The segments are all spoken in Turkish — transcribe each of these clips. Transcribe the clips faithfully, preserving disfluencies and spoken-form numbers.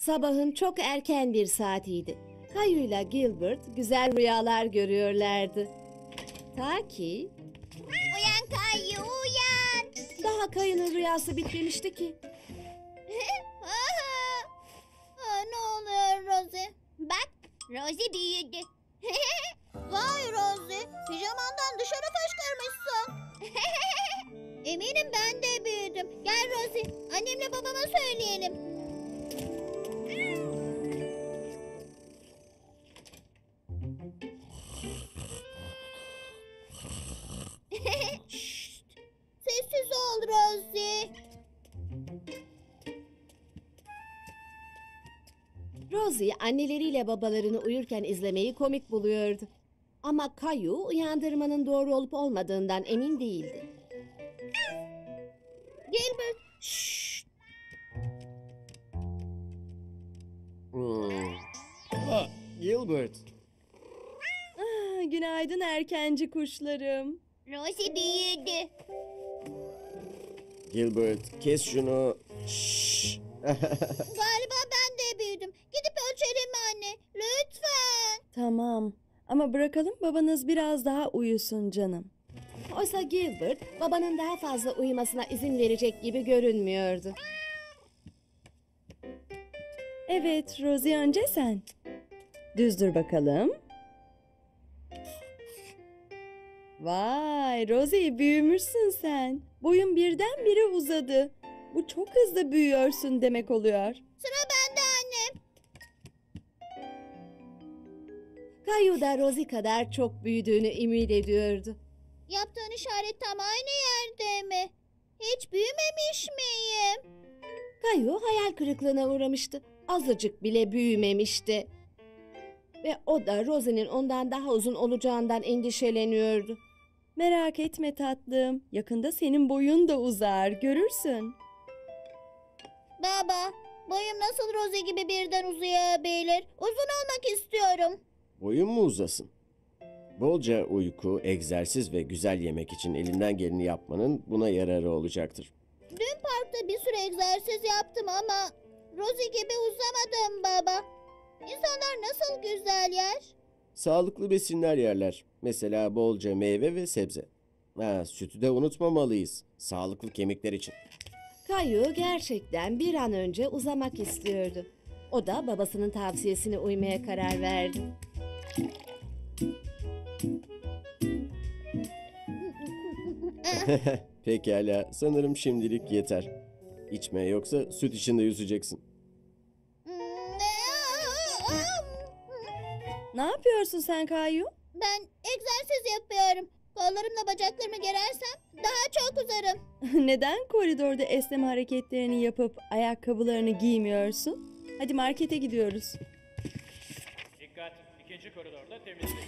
Sabahın çok erken bir saatiydi. Kayu ile Gilbert güzel rüyalar görüyorlardı. Ta ki Uyan Kayu, uyan. daha Kayu'nun rüyası bitmemişti ki. Aa, ne oluyor Rosie? Bak, Rosie büyüdü. Vay Rosie, pijamandan dışarı fışkırmışsın. Eminim ben de büyüdüm. Gel Rosie, annemle babama söyleyelim. Şşt, sessiz ol Rosie. Rosie anneleriyle babalarını uyurken izlemeyi komik buluyordu. Ama Kayu uyandırmanın doğru olup olmadığından emin değildi. Gilbert, şşt. Hmm. Ah, Gilbert. Ah, günaydın erkenci kuşlarım. Rosie büyüdü. Gilbert, kes şunu. Şşş. Galiba ben de büyüdüm. Gidip ölçelim mi anne? Lütfen. Tamam ama bırakalım babanız biraz daha uyusun canım. Oysa Gilbert babanın daha fazla uyumasına izin verecek gibi görünmüyordu. Evet Rosie, önce sen. Düz dur bakalım. Vay Rosie, büyümüşsün sen. Boyun birdenbire uzadı. Bu çok hızlı büyüyorsun demek oluyor. Sıra bende anne. Kayu da Rosie kadar çok büyüdüğünü ümit ediyordu. Yaptığın işaret tam aynı yerde mi? Hiç büyümemiş miyim? Kayu hayal kırıklığına uğramıştı. Azıcık bile büyümemişti. Ve o da Rosie'nin ondan daha uzun olacağından endişeleniyordu. Merak etme tatlım. Yakında senin boyun da uzar, görürsün. Baba, boyum nasıl Rosie gibi birden uzayabilir? Uzun olmak istiyorum. Boyun mu uzasın? Bolca uyku, egzersiz ve güzel yemek için elinden geleni yapmanın buna yararı olacaktır. Dün parkta bir sürü egzersiz yaptım ama Rosie gibi uzamadım baba. İnsanlar nasıl güzel yer? Sağlıklı besinler yerler. Mesela bolca meyve ve sebze. Ha, sütü de unutmamalıyız. Sağlıklı kemikler için. Kayu gerçekten bir an önce uzamak istiyordu. O da babasının tavsiyesine uymaya karar verdi. Pekala, sanırım şimdilik yeter. İçme, yoksa süt içinde yüzeceksin. Ne yapıyorsun sen Kayu? Ben egzersiz yapıyorum. Kollarımla bacaklarımı gerersem daha çok uzarım. Neden koridorda esneme hareketlerini yapıp ayakkabılarını giymiyorsun? Hadi markete gidiyoruz. Dikkat! İkinci koridorda temizlik.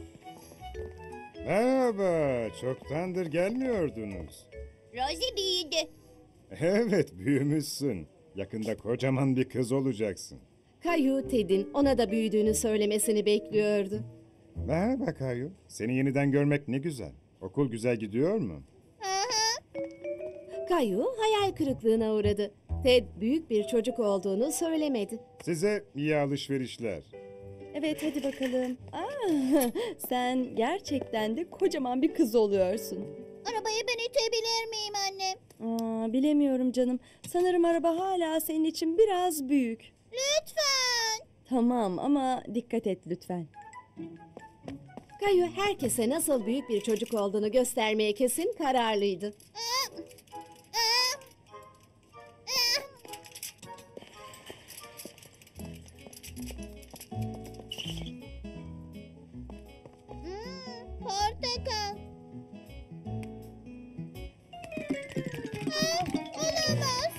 Merhaba, çoktandır gelmiyordunuz. Rosie büyüdü. Evet, büyümüşsün. Yakında kocaman bir kız olacaksın. Kayu, Ted'in ona da büyüdüğünü söylemesini bekliyordu. Merhaba Kayu, seni yeniden görmek ne güzel. Okul güzel gidiyor mu? Aha. Kayu hayal kırıklığına uğradı. Ted büyük bir çocuk olduğunu söylemedi. Size iyi alışverişler. Evet hadi bakalım. Aa, sen gerçekten de kocaman bir kız oluyorsun. Arabayı ben itebilir miyim anne? Aa, bilemiyorum canım. Sanırım araba hala senin için biraz büyük. Lütfen. Tamam ama dikkat et lütfen. Kayu herkese nasıl büyük bir çocuk olduğunu göstermeye kesin kararlıydı. Aa, aa, aa. Hmm, portakal. Aa, olamaz.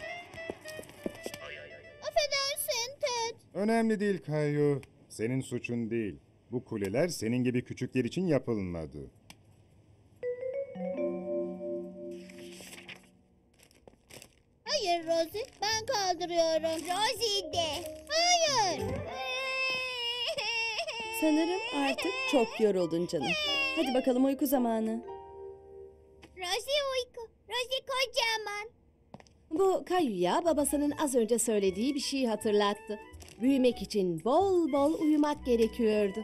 Affedersin Ted. Önemli değil Kayu, senin suçun değil. Bu kuleler senin gibi küçükler için yapılmadı. Hayır Rosie, ben kaldırıyorum. Rosie de. Hayır. Sanırım artık çok yoruldun canım. Hadi bakalım uyku zamanı. Rosie uyku. Rosie kocaman. Bu Kayu'ya babasının az önce söylediği bir şeyi hatırlattı. Büyümek için bol bol uyumak gerekiyordu.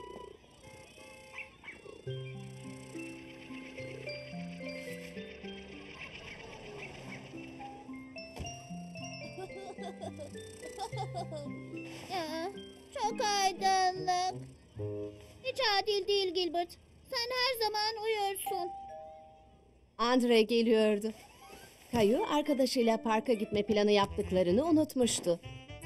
Aa, çok aydınlık. Hiç adil değil Gilbert. Sen her zaman uyursun. Andre geliyordu. Kayu arkadaşıyla parka gitme planı yaptıklarını unutmuştu.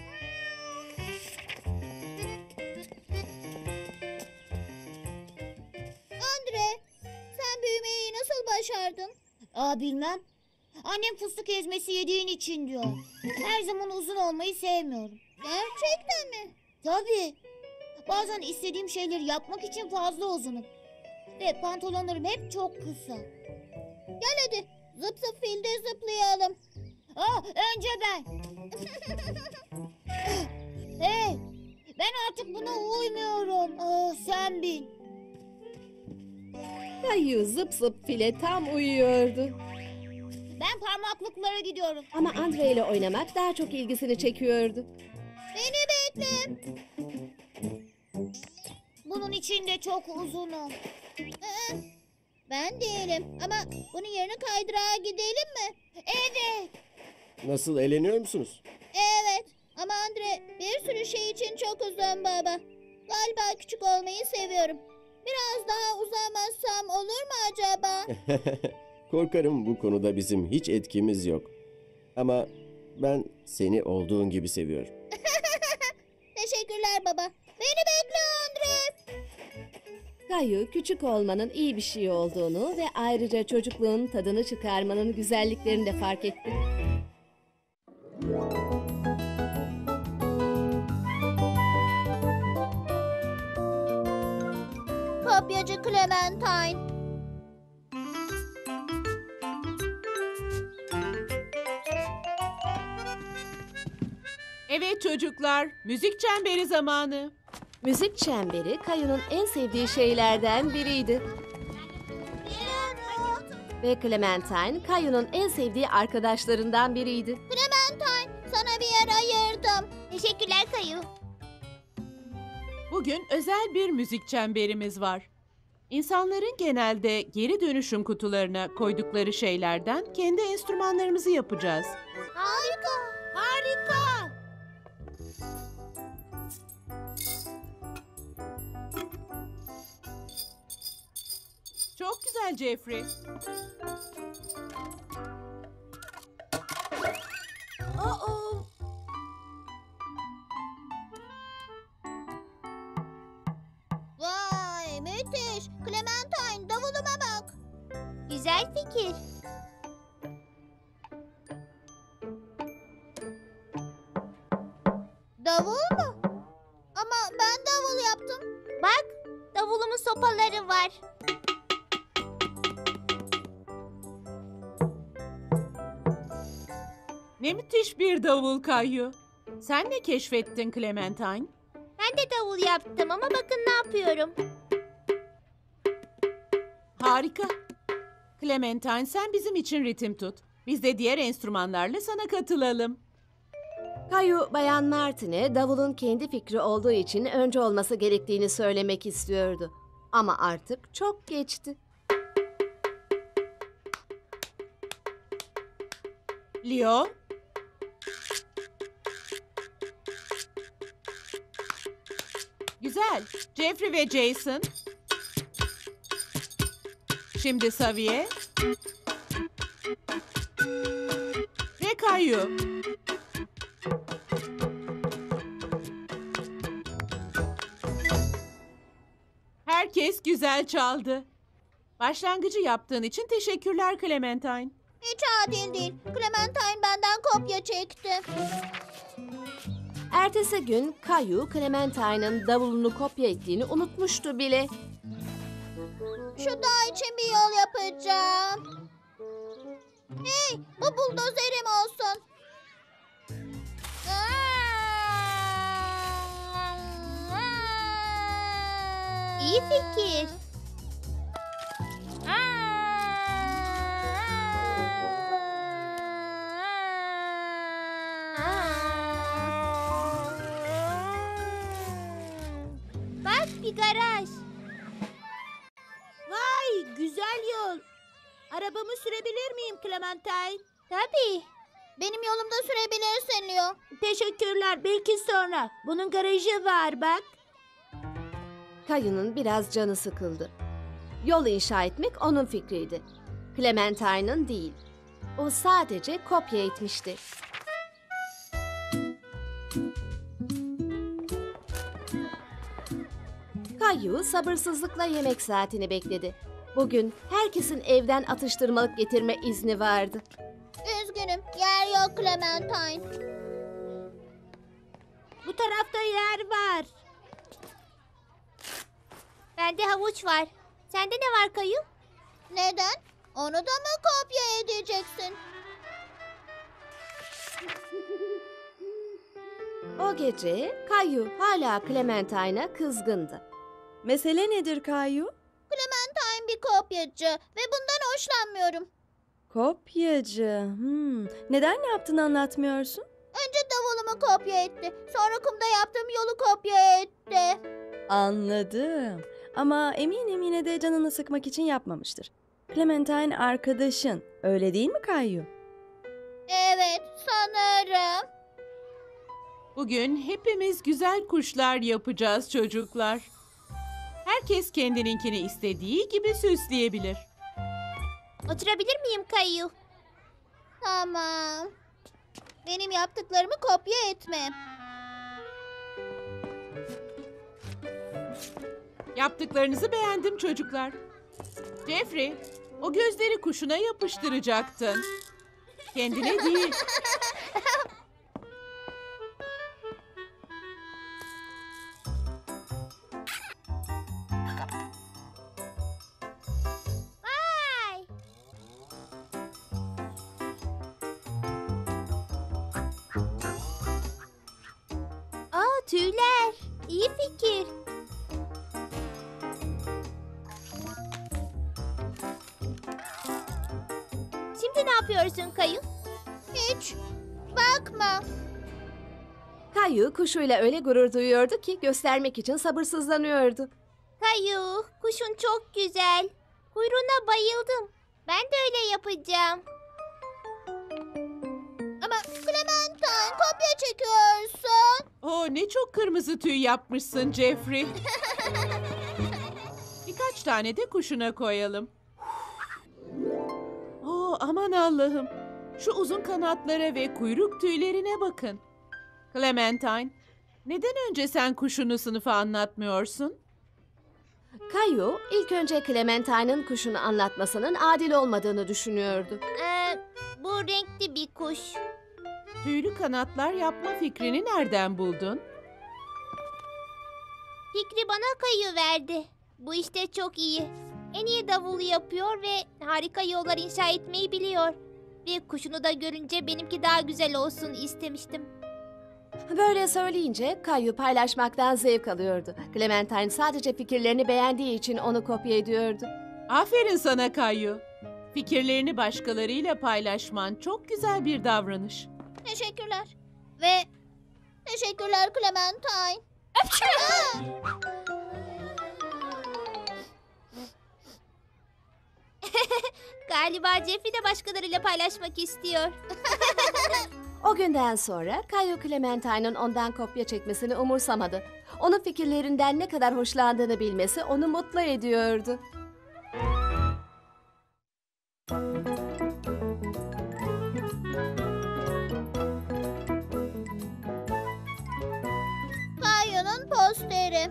Andre, sen büyümeyi nasıl başardın? Aa bilmem. Annem fıstık ezmesi yediğin için diyor. Her zaman uzun olmayı sevmiyorum. Gerçekten mi? Tabii. Bazen istediğim şeyleri yapmak için fazla uzunum. Ve pantolonlarım hep çok kısa. Gel hadi, zıp zıp filde zıplayalım. Aa önce ben. Hey, ben artık buna uymuyorum. Aa, sen bin. Kayu zıp zıp file tam uyuyordu. Ben parmaklıklara gidiyorum. Ama Andre ile oynamak daha çok ilgisini çekiyordu. Beni bekle. Bunun için de çok uzunum. Aa, ben değilim ama bunun yerine kaydırağa gidelim mi? Evet. Nasıl, eğleniyor musunuz? Evet ama Andre bir sürü şey için çok uzun baba. Galiba küçük olmayı seviyorum. Biraz daha uzamazsam olur mu acaba? Korkarım bu konuda bizim hiç etkimiz yok. Ama ben seni olduğun gibi seviyorum. Teşekkürler baba. Beni bekle Andre. Kayu küçük olmanın iyi bir şey olduğunu ve ayrıca çocukluğun tadını çıkarmanın güzelliklerini de fark etti. Kopyacı Clementine. Evet çocuklar, müzik çemberi zamanı. Müzik çemberi Kayu'nun en sevdiği şeylerden biriydi. Ve Clementine, Kayu'nun en sevdiği arkadaşlarından biriydi. Clementine, sana bir yer ayırdım. Teşekkürler Kayu. Bugün özel bir müzik çemberimiz var. İnsanların genelde geri dönüşüm kutularına koydukları şeylerden kendi enstrümanlarımızı yapacağız. Harika. Harika. Çok güzel Jeffrey. Aa. Vay müthiş. Clementine davuluma bak. Güzel fikir. Davul mu? Ama ben davul yaptım. Bak, davulumun sopaları var. Ne müthiş bir davul Kayu. Sen ne keşfettin Clementine? Ben de davul yaptım ama bakın ne yapıyorum. Harika. Clementine sen bizim için ritim tut. Biz de diğer enstrümanlarla sana katılalım. Kayu, Bayan Martin'e davulun kendi fikri olduğu için önce olması gerektiğini söylemek istiyordu. Ama artık çok geçti. Leo. Güzel. Jeffrey ve Jason. Şimdi Saviye. Ve Kayu. Herkes güzel çaldı. Başlangıcı yaptığın için teşekkürler Clementine. Hiç adil değil. Clementine benden kopya çekti. Ertesi gün Kayu, Clementine'ın davulunu kopya ettiğini unutmuştu bile. Şu dağ için bir yol yapacağım. Hey, bu buldozerim olsun. İyi fikir. bir garaj. Vay, güzel yol. Arabamı sürebilir miyim Clementine? Tabii. Benim yolumda sürebilirsin Leo. Teşekkürler. Belki sonra. Bunun garajı var bak. Kayu'nun biraz canı sıkıldı. Yol inşa etmek onun fikriydi. Clementine'ın değil. O sadece kopya etmişti. Kayu sabırsızlıkla yemek saatini bekledi. Bugün herkesin evden atıştırmalık getirme izni vardı. Üzgünüm, yer yok Clementine. Bu tarafta yer var. Bende havuç var. Sende ne var Kayu? Neden? Onu da mı kopya edeceksin? O gece Kayu hala Clementine'a kızgındı. Mesele nedir Kayu? Clementine bir kopyacı ve bundan hoşlanmıyorum. Kopyacı. Hmm. Neden ne yaptığını anlatmıyorsun? Önce davulumu kopya etti. Sonra kumda yaptığım yolu kopya etti. Anladım. Ama eminim yine de canını sıkmak için yapmamıştır. Clementine arkadaşın. Öyle değil mi Kayu? Evet, sanırım. Bugün hepimiz güzel kuşlar yapacağız çocuklar. Herkes kendininkini istediği gibi süsleyebilir. Oturabilir miyim Kayu? Tamam. Benim yaptıklarımı kopya etme. Yaptıklarınızı beğendim çocuklar. Jeffrey, o gözleri kuşuna yapıştıracaktın. Kendine değil. Vay! Aa, tüyler. İyi fikir. Şimdi ne yapıyorsun Kayu? Hiç. Bakma. Kayu kuşuyla öyle gurur duyuyordu ki göstermek için sabırsızlanıyordu. Kayu, kuşun çok güzel. Kuyruğuna bayıldım. Ben de öyle yapacağım. Ama Clementine kopya çekiyorsun. Oo, ne çok kırmızı tüy yapmışsın Jeffrey. Birkaç tane de kuşuna koyalım. Oo, aman Allah'ım. Şu uzun kanatlara ve kuyruk tüylerine bakın. Clementine, neden önce sen kuşunu sınıfa anlatmıyorsun? Kayu ilk önce Clementine'ın kuşunu anlatmasının adil olmadığını düşünüyordu. Ee, bu renkli bir kuş. Tüylü kanatlar yapma fikrini nereden buldun? Fikri bana Kayu verdi. Bu işte çok iyi. En iyi davulu yapıyor ve harika yollar inşa etmeyi biliyor. Ve kuşunu da görünce benimki daha güzel olsun istemiştim. Böyle söyleyince Kayu paylaşmaktan zevk alıyordu. Clementine sadece fikirlerini beğendiği için onu kopya ediyordu. Aferin sana Kayu. Fikirlerini başkalarıyla paylaşman çok güzel bir davranış. Teşekkürler. Ve teşekkürler Clementine. Galiba Jeffrey de başkalarıyla paylaşmak istiyor. O günden sonra Kayu Clementine'ın ondan kopya çekmesini umursamadı. Onun fikirlerinden ne kadar hoşlandığını bilmesi onu mutlu ediyordu. Kayu'nun posteri.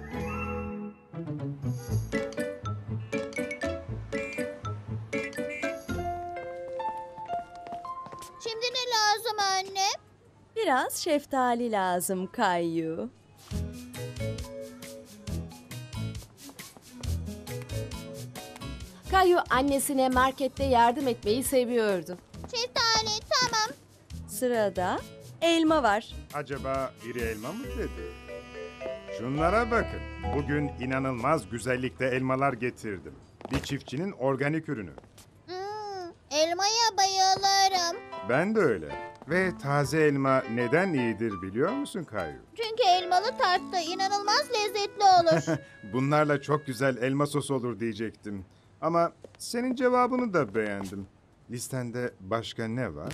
Şimdi ne lazım anne? Biraz şeftali lazım Kayu. Kayu annesine markette yardım etmeyi seviyordu. Şeftali, tamam. Sırada elma var. Acaba biri elma mı dedi? Şunlara bakın. Bugün inanılmaz güzellikte elmalar getirdim. Bir çiftçinin organik ürünü. Hmm, elmaya bayılırım. Ben de öyle. Ve taze elma neden iyidir biliyor musun Kayu? Çünkü elmalı tart da inanılmaz lezzetli olur. Bunlarla çok güzel elma sosu olur diyecektim. Ama senin cevabını da beğendim. Listende başka ne var?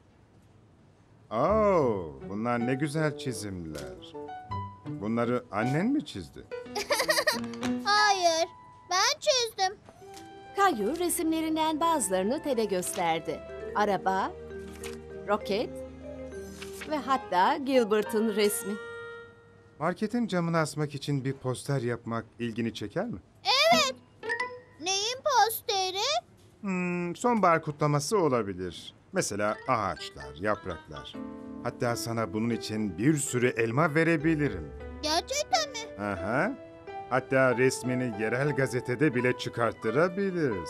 Oo, bunlar ne güzel çizimler. Bunları annen mi çizdi? Hayır, ben çizdim. Kayu resimlerinden bazılarını Ted'e gösterdi. Araba, roket ve hatta Gilbert'ın resmi. Marketin camını asmak için bir poster yapmak ilgini çeker mi? Neyin posteri? Hmm, sonbahar kutlaması olabilir. Mesela ağaçlar, yapraklar. Hatta sana bunun için bir sürü elma verebilirim. Gerçekten mi? Aha. Hatta resmini yerel gazetede bile çıkarttırabiliriz.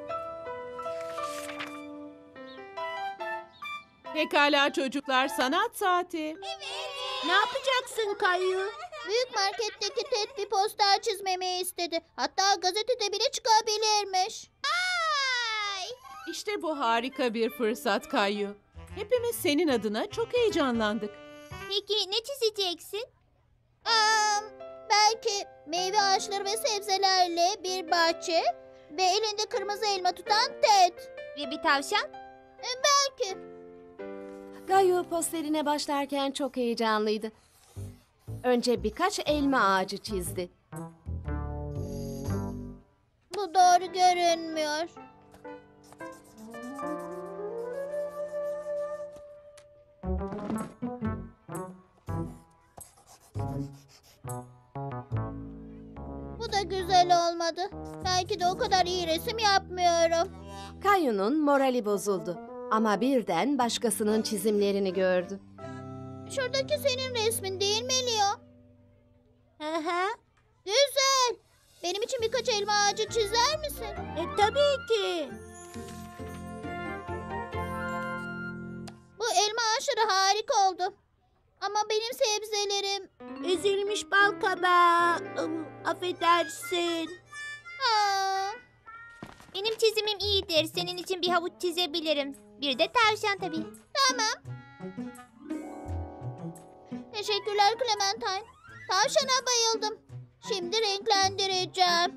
Pekala çocuklar, sanat saati. Ne yapacaksın Kayu? Büyük marketteki Ted bir poster çizmemi istedi. Hatta gazetede bile çıkabilirmiş. Ay! İşte bu harika bir fırsat Kayu. Hepimiz senin adına çok heyecanlandık. Peki ne çizeceksin? Aa, belki meyve ağaçları ve sebzelerle bir bahçe ve elinde kırmızı elma tutan Ted. Ve bir tavşan? Belki. Kayu posterine başlarken çok heyecanlıydı. Önce birkaç elma ağacı çizdi. Bu doğru görünmüyor. Bu da güzel olmadı. Belki de o kadar iyi resim yapmıyorum. Kayu'nun morali bozuldu ama birden başkasının çizimlerini gördü. Şuradaki senin resmin değil mi Leo? Hı hı. Güzel. Benim için birkaç elma ağacı çizer misin? E, tabii ki. Bu elma ağaçları harika oldu. Ama benim sebzelerim... Ezilmiş bal kabağı. Im, Affedersin. Aa, Benim çizimim iyidir. Senin için bir havuç çizebilirim. Bir de tavşan tabii. teşekkürler Clementine. Tavşana bayıldım. Şimdi renklendireceğim.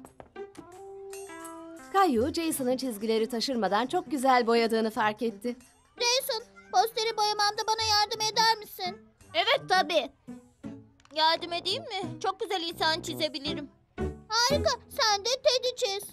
Kayu, Jason'ın çizgileri taşırmadan çok güzel boyadığını fark etti. Jason, posteri boyamamda bana yardım eder misin? Evet tabii. Yardım edeyim mi? Çok güzel insan çizebilirim. Harika, sen de Ted'i çiz.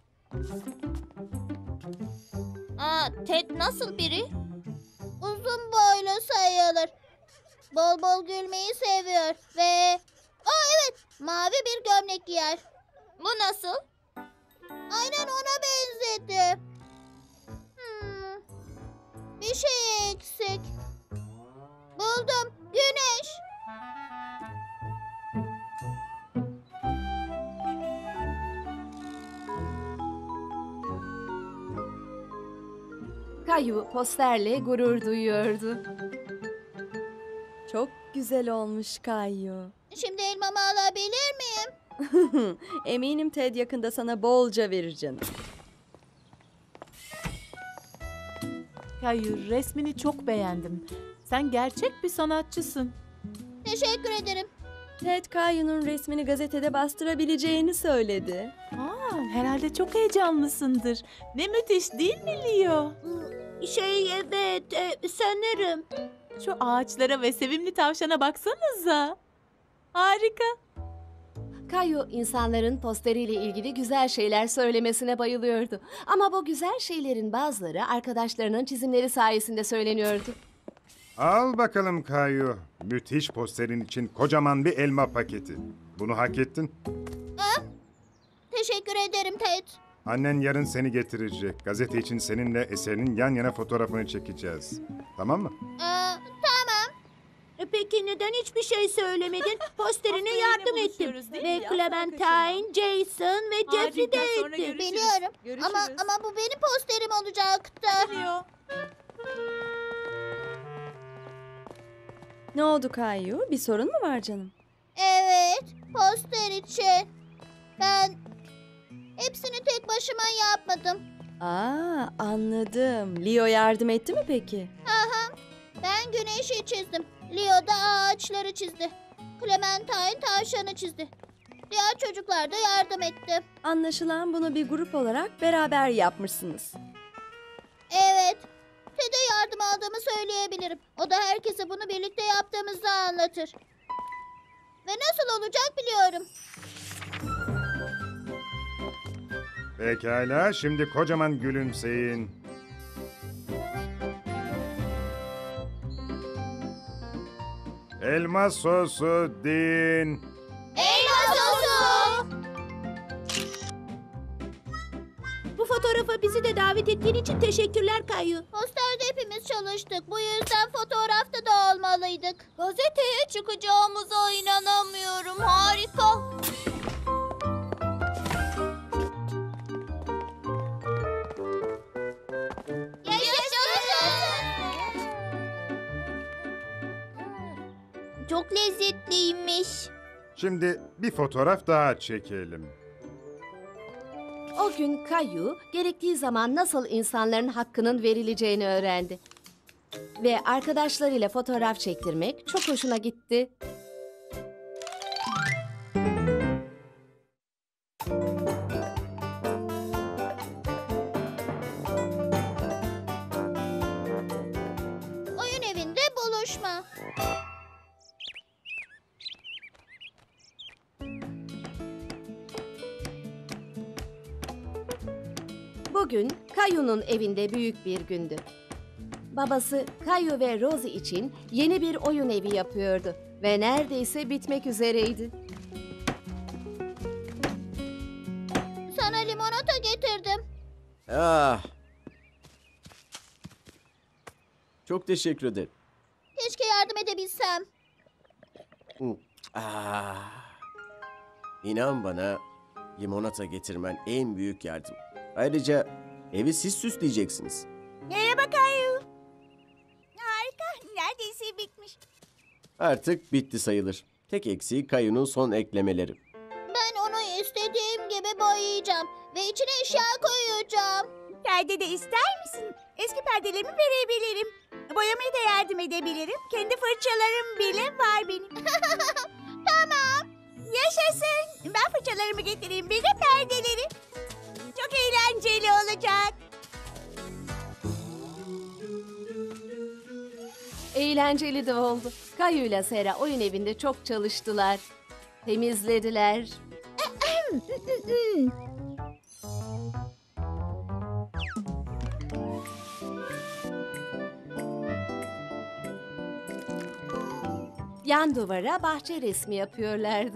Aa, Ted nasıl biri? Uzun boylu sayılır. Bol bol gülmeyi seviyor ve... Aa evet, mavi bir gömlek giyer. Bu nasıl? Aynen ona benzedi. Hmm, bir şey eksik. Buldum, güneş. Kayu posterle gurur duyuyordu. Çok güzel olmuş Kayu. Şimdi elmamı alabilir miyim? Eminim Ted yakında sana bolca verir canım. Kayu, resmini çok beğendim. Sen gerçek bir sanatçısın. Teşekkür ederim. Ted Kayu'nun resmini gazetede bastırabileceğini söyledi. Aa, herhalde çok heyecanlısındır. Ne müthiş değil mi Leo? Şey evet e, sanırım. Şu ağaçlara ve sevimli tavşana baksanıza. Harika. Kayu insanların posteriyle ilgili güzel şeyler söylemesine bayılıyordu. Ama bu güzel şeylerin bazıları arkadaşlarının çizimleri sayesinde söyleniyordu. Al bakalım Kayu. Müthiş posterin için kocaman bir elma paketi. Bunu hak ettin. Teşekkür ederim Ted. Annen yarın seni getirecek. Gazete için seninle eserinin yan yana fotoğrafını çekeceğiz. Tamam mı? Aa, tamam. E, peki neden hiçbir şey söylemedin? Posterine Haftaya yardım yine ettim. buluşuyoruz, değil Ve mi? Clementine, Jason ve Jeffrey de Harika, sonra etti. görüşürüz. Biliyorum. Görüşürüz. Ama ama bu benim posterim olacaktı. Leo. Ne oldu Kayu? Bir sorun mu var canım? Evet, poster için. Ben hepsini tek başıma yapmadım. Aa, anladım. Leo yardım etti mi peki? Aha, ben güneşi çizdim. Leo da ağaçları çizdi. Clementine tavşanı çizdi. Diğer çocuklar da yardım etti. Anlaşılan bunu bir grup olarak beraber yapmışsınız. Evet. Ted'e yardım aldığımı söyleyebilirim. O da herkese bunu birlikte yaptığımızı anlatır. Ve nasıl olacak biliyorum. Pekala, şimdi kocaman gülümseyin. Elma sosu din. Elma sosu! Bu fotoğrafa bizi de davet ettiğin için teşekkürler Kayu. Posterde hepimiz çalıştık. Bu yüzden fotoğrafta da olmalıydık. Gazeteye çıkacağımıza inanamıyorum. Harika. Yaşasın! Çok lezzetliymiş. Şimdi bir fotoğraf daha çekelim. O gün Kayu gerektiği zaman nasıl insanların hakkının verileceğini öğrendi. Ve arkadaşlarıyla fotoğraf çektirmek çok hoşuna gitti. Oyun evinde buluşma. Bugün Kayu'nun evinde büyük bir gündü. Babası Kayu ve Rosie için yeni bir oyun evi yapıyordu ve neredeyse bitmek üzereydi. Sana limonata getirdim. Ah. Çok teşekkür ederim. Keşke yardım edebilsem. Ah. İnan bana, limonata getirmen en büyük yardım. Ayrıca evi siz süsleyeceksiniz. Merhaba Kayu. Harika. Neredeyse bitmiş. Artık bitti sayılır. Tek eksiği Kayu'nun son eklemeleri. Ben onu istediğim gibi boyayacağım. Ve içine eşya koyacağım. Perde de ister misin? Eski perdelerimi verebilirim. Boyamaya da yardım edebilirim. Kendi fırçalarım bile var benim. Tamam. Yaşasın. Ben fırçalarımı getireyim. Bir de perdeleri. Çok eğlenceli olacak. Eğlenceli de oldu. Kayu ile Sera oyun evinde çok çalıştılar. Temizlediler. Yan duvara bahçe resmi yapıyorlardı.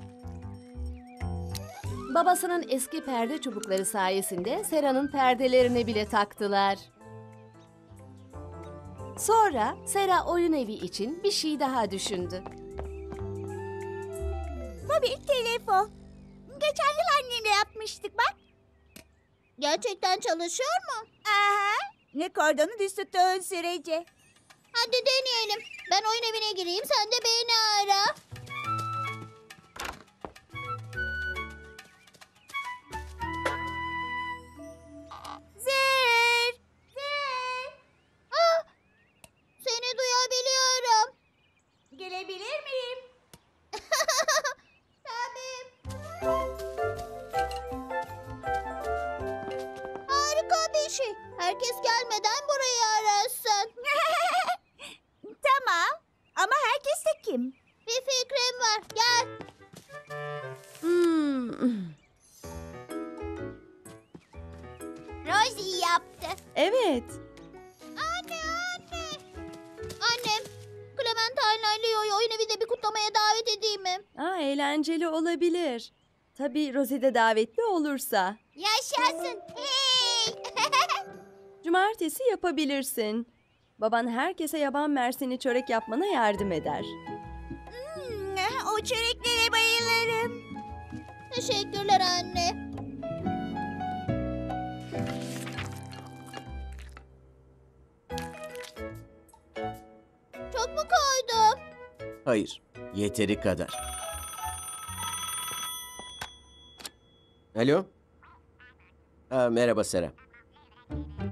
Babasının eski perde çubukları sayesinde Sera'nın perdelerini bile taktılar. Sonra Sera oyun evi için bir şey daha düşündü. Bu bir telefon. Geçen yıl annemle yapmıştık bak. Gerçekten çalışıyor mu? Aha. Ne kordonu düz tuttuğun sürece. Hadi deneyelim. Ben oyun evine gireyim, sen de beni ara. Zır. Zır. Ah, seni duyabiliyorum. Gelebilir miyim? Tabii. Harika bir şey. Herkes gelmeden burayı arasın. Tamam. Ama herkes de kim? Bir fikrim var. Gel. Hmm. Rosie yaptı. Evet. Anne, anne. Annem, Clementine ile Leo'yu oyun evinde bir kutlamaya davet edeyim mi? Aa, eğlenceli olabilir. Tabii Rosie de davetli olursa. Yaşasın. Hey. Cumartesi yapabilirsin. Baban herkese yaban mersini çörek yapmana yardım eder. Hmm, o çöreklere bayılırım. Teşekkürler anne. Çok mu koydum? Hayır, yeteri kadar. Alo? Ha, merhaba Sera.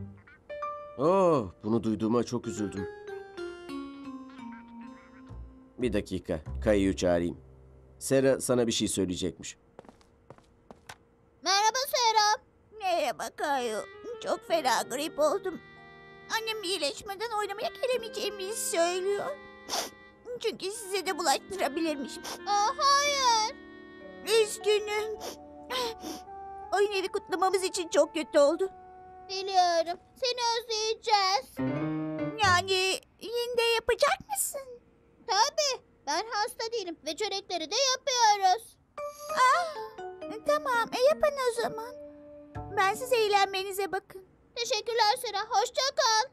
Oh, bunu duyduğuma çok üzüldüm. Bir dakika, Kayu'yu çağırayım. Sera sana bir şey söyleyecekmiş. Merhaba Sera. Merhaba Kayu. Çok fena grip oldum. Annem iyileşmeden oynamaya gelemeyeceğimi söylüyor. Çünkü size de bulaştırabilirmişim. Aa, hayır. Üzgünüm. Oyun evi kutlamamız için çok kötü oldu. Biliyorum. Seni özleyeceğiz. Yani yine de yapacak mısın? Tabii. Ben hasta değilim ve çörekleri de yapıyoruz. Ah, tamam, e yapın o zaman. Ben size eğlenmenize bakın. Teşekkürler Sera. Hoşça kal.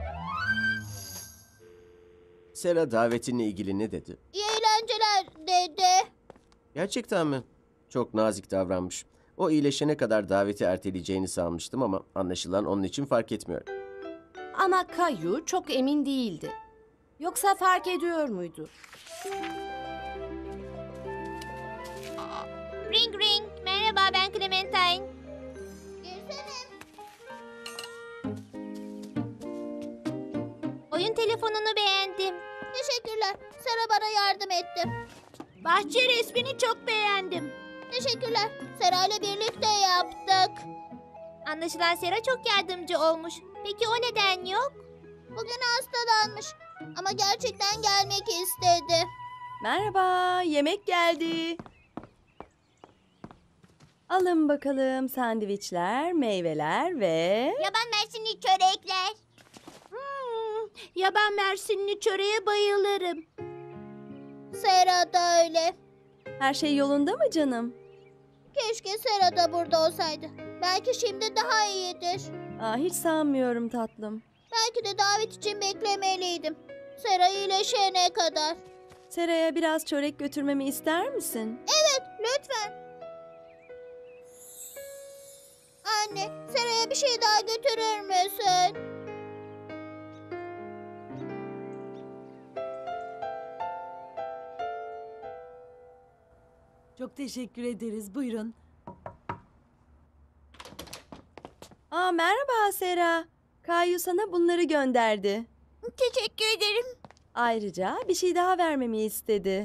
Sera davetinle ilgili ne dedi? İyi eğlenceler dedi. Gerçekten mi? Çok nazik davranmış. O iyileşene kadar daveti erteleyeceğini sanmıştım ama anlaşılan onun için fark etmiyor. Ama Kayu çok emin değildi. Yoksa fark ediyor muydu? Ring ring. Merhaba, ben Clementine. Girsene. Oyun telefonunu beğendim. Teşekkürler. Sera bana yardım etti. Bahçe resmini çok beğendim. Teşekkürler. Sera ile birlikte yaptık. Anlaşılan Sera çok yardımcı olmuş. Peki o neden yok? Bugün hastalanmış. Ama gerçekten gelmek istedi. Merhaba, yemek geldi. Alın bakalım sandviçler, meyveler ve... Yaban mersinli çörekler. Hmm, yaban mersinli çöreğe bayılırım. Sera da öyle. Her şey yolunda mı canım? Keşke Sera da burada olsaydı. Belki şimdi daha iyidir. Aa, hiç sanmıyorum tatlım. Belki de davet için beklemeliydim. Sera iyileşene kadar. Sera'ya biraz çörek götürmemi ister misin? Evet, lütfen. Anne, Sera'ya bir şey daha götürür müsün? Çok teşekkür ederiz. Buyurun. Aa, merhaba Sera. Kayu sana bunları gönderdi. Teşekkür ederim. Ayrıca bir şey daha vermemi istedi.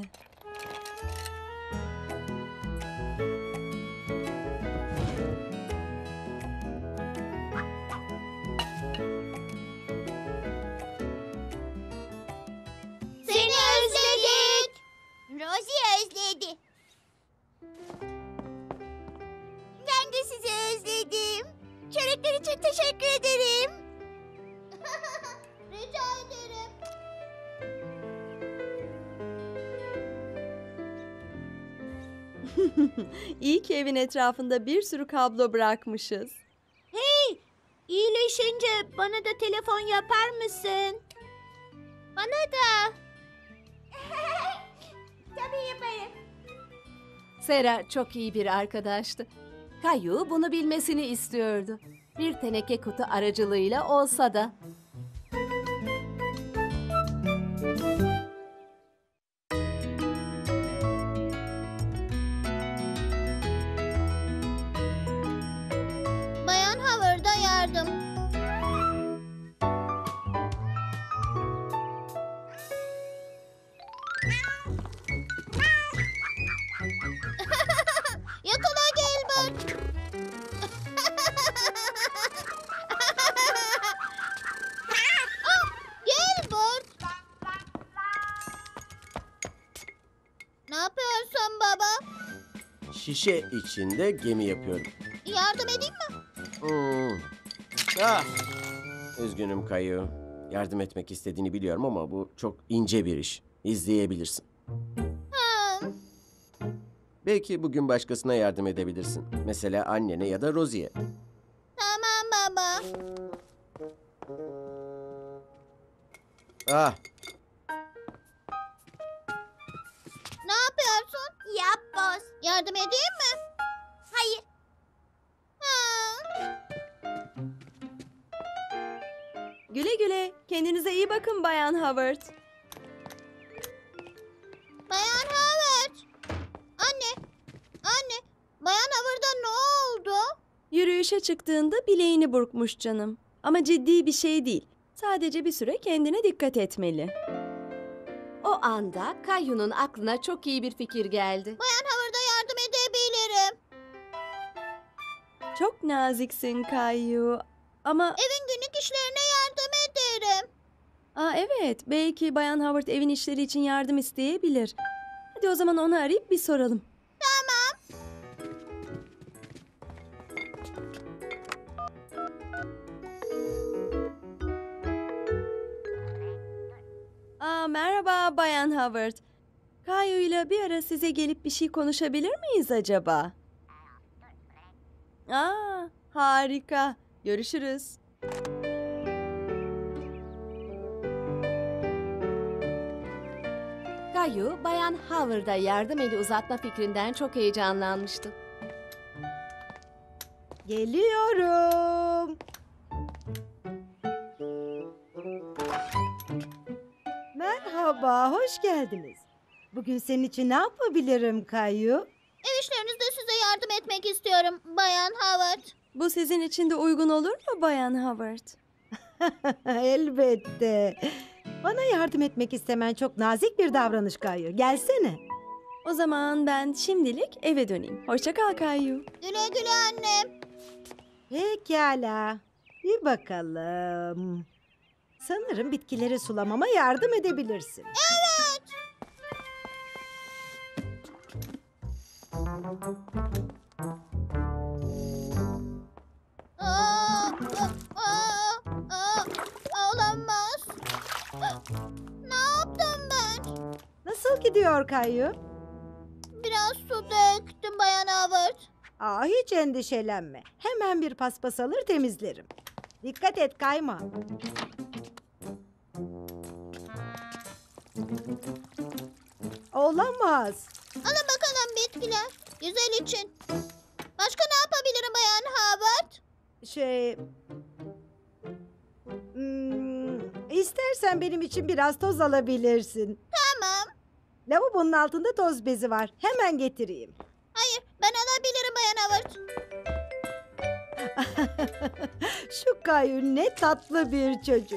Seni özledik. Rosie özledi. Ben de sizi özledim. Çörekler için teşekkür ederim. Rica ederim. İyi ki evin etrafında bir sürü kablo bırakmışız. Hey, iyileşince bana da telefon yapar mısın? Bana da. Tabii yaparım. Sera çok iyi bir arkadaştı. Kayu bunu bilmesini istiyordu. Bir teneke kutu aracılığıyla olsa da. Bayan Howard'a yardım. Yakala Gilbert. Ah, Gilbert. Ne yapıyorsun baba? Şişe içinde gemi yapıyorum. Yardım edeyim mi? Hmm. Ah! Üzgünüm Kayu. Yardım etmek istediğini biliyorum ama bu çok ince bir iş. İzleyebilirsin. Hmm. Belki bugün başkasına yardım edebilirsin. Mesela annene ya da Rosie'ye. Tamam baba. Ah! Ne yapıyorsun? Yap boz. Yardım edeyim mi? Hayır. Ha. Güle güle. Kendinize iyi bakın Bayan Howard. Bayan Howard. Anne. Anne. Bayan Howard'a ne oldu? Yürüyüşe çıktığında bileğini burkmuş canım. Ama ciddi bir şey değil. Sadece bir süre kendine dikkat etmeli. O anda Kayu'nun aklına çok iyi bir fikir geldi. Bayan Howard'a yardım edebilirim. Çok naziksin Kayu. Ama Evin günlük işlerine yardım ederim. aa evet, belki Bayan Howard evin işleri için yardım isteyebilir. Hadi o zaman onu arayıp bir soralım. Aa, merhaba Bayan Howard. Kayu ile bir ara size gelip bir şey konuşabilir miyiz acaba? Aa, harika. Görüşürüz. Kayu, Bayan Howard'a yardım eli uzatma fikrinden çok heyecanlanmıştı. Geliyorum. Merhaba, hoş geldiniz. Bugün senin için ne yapabilirim Kayu? Ev işlerinizde size yardım etmek istiyorum Bayan Howard. Bu sizin için de uygun olur mu Bayan Howard? Elbette. Bana yardım etmek istemen çok nazik bir davranış Kayu. Gelsene. O zaman ben şimdilik eve döneyim. Hoşça kal Kayu. Güle güle annem. Pekala. Bir bakalım. Sanırım bitkileri sulamama yardım edebilirsin. Evet. Aa, aa, aa, olamaz. Ne yaptım ben? Nasıl gidiyor Kayu? Biraz su döktüm Bayan Howard. Aa, hiç endişelenme. Hemen bir paspas alır temizlerim. Dikkat et kayma. Olamaz. Alın bakalım bitkiler. Güzel için. Başka ne yapabilirim Bayan Howard? Şey... Hmm, istersen benim için biraz toz alabilirsin. Tamam. Lavabonun altında toz bezi var. Hemen getireyim. Hayır, ben alabilirim Bayan Howard. Şu Kayu ne tatlı bir çocuk.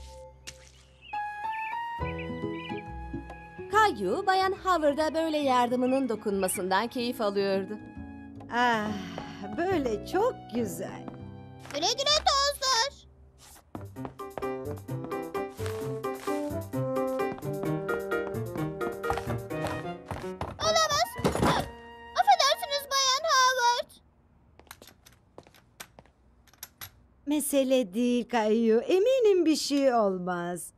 Kayu, Bayan Howard'a böyle yardımının dokunmasından keyif alıyordu. Ah, böyle çok güzel. Güle güle tozlar. Olamaz. Affedersiniz Bayan Howard. Mesele değil Kayu. Eminim bir şey olmaz.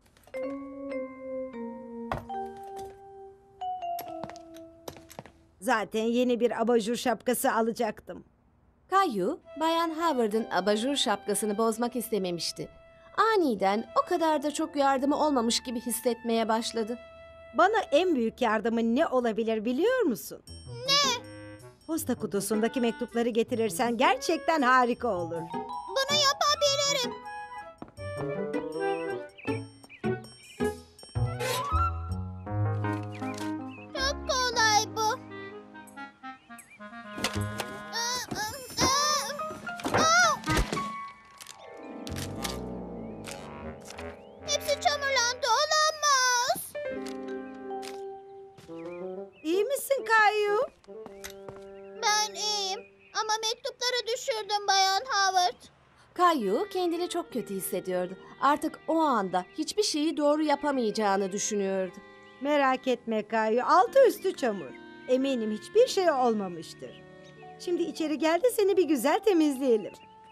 Zaten yeni bir abajur şapkası alacaktım. Kayu, Bayan Howard'ın abajur şapkasını bozmak istememişti. Aniden o kadar da çok yardımı olmamış gibi hissetmeye başladı. Bana en büyük yardımın ne olabilir biliyor musun? Ne? Posta kutusundaki mektupları getirirsen gerçekten harika olur. Bunu yapabilirim. Çok kolay bu. Aa, aa, aa. Aa! Hepsi çamurlandı, olamaz. İyi misin Kayu? Ben iyiyim ama mektupları düşürdüm Bayan Howard. Kayu kendini çok kötü hissediyordu. Artık o anda hiçbir şeyi doğru yapamayacağını düşünüyordu. Merak etme Kayu. Altı üstü çamur. Eminim hiçbir şey olmamıştır. Şimdi içeri gel de seni bir güzel temizleyelim.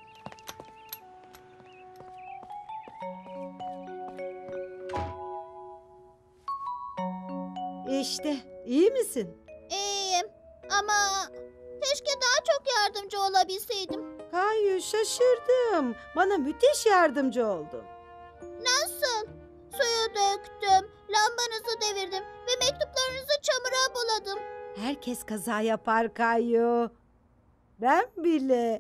İşte iyi misin? İyiyim ama keşke daha çok yardımcı olabilseydim. Kayu şaşırdım. Bana müthiş yardımcı oldun. Nasıl? Suyu döktüm, lambanızı devirdim ve mektuplarınızı çamura buladım. Herkes kaza yapar Kayu. Ben bile.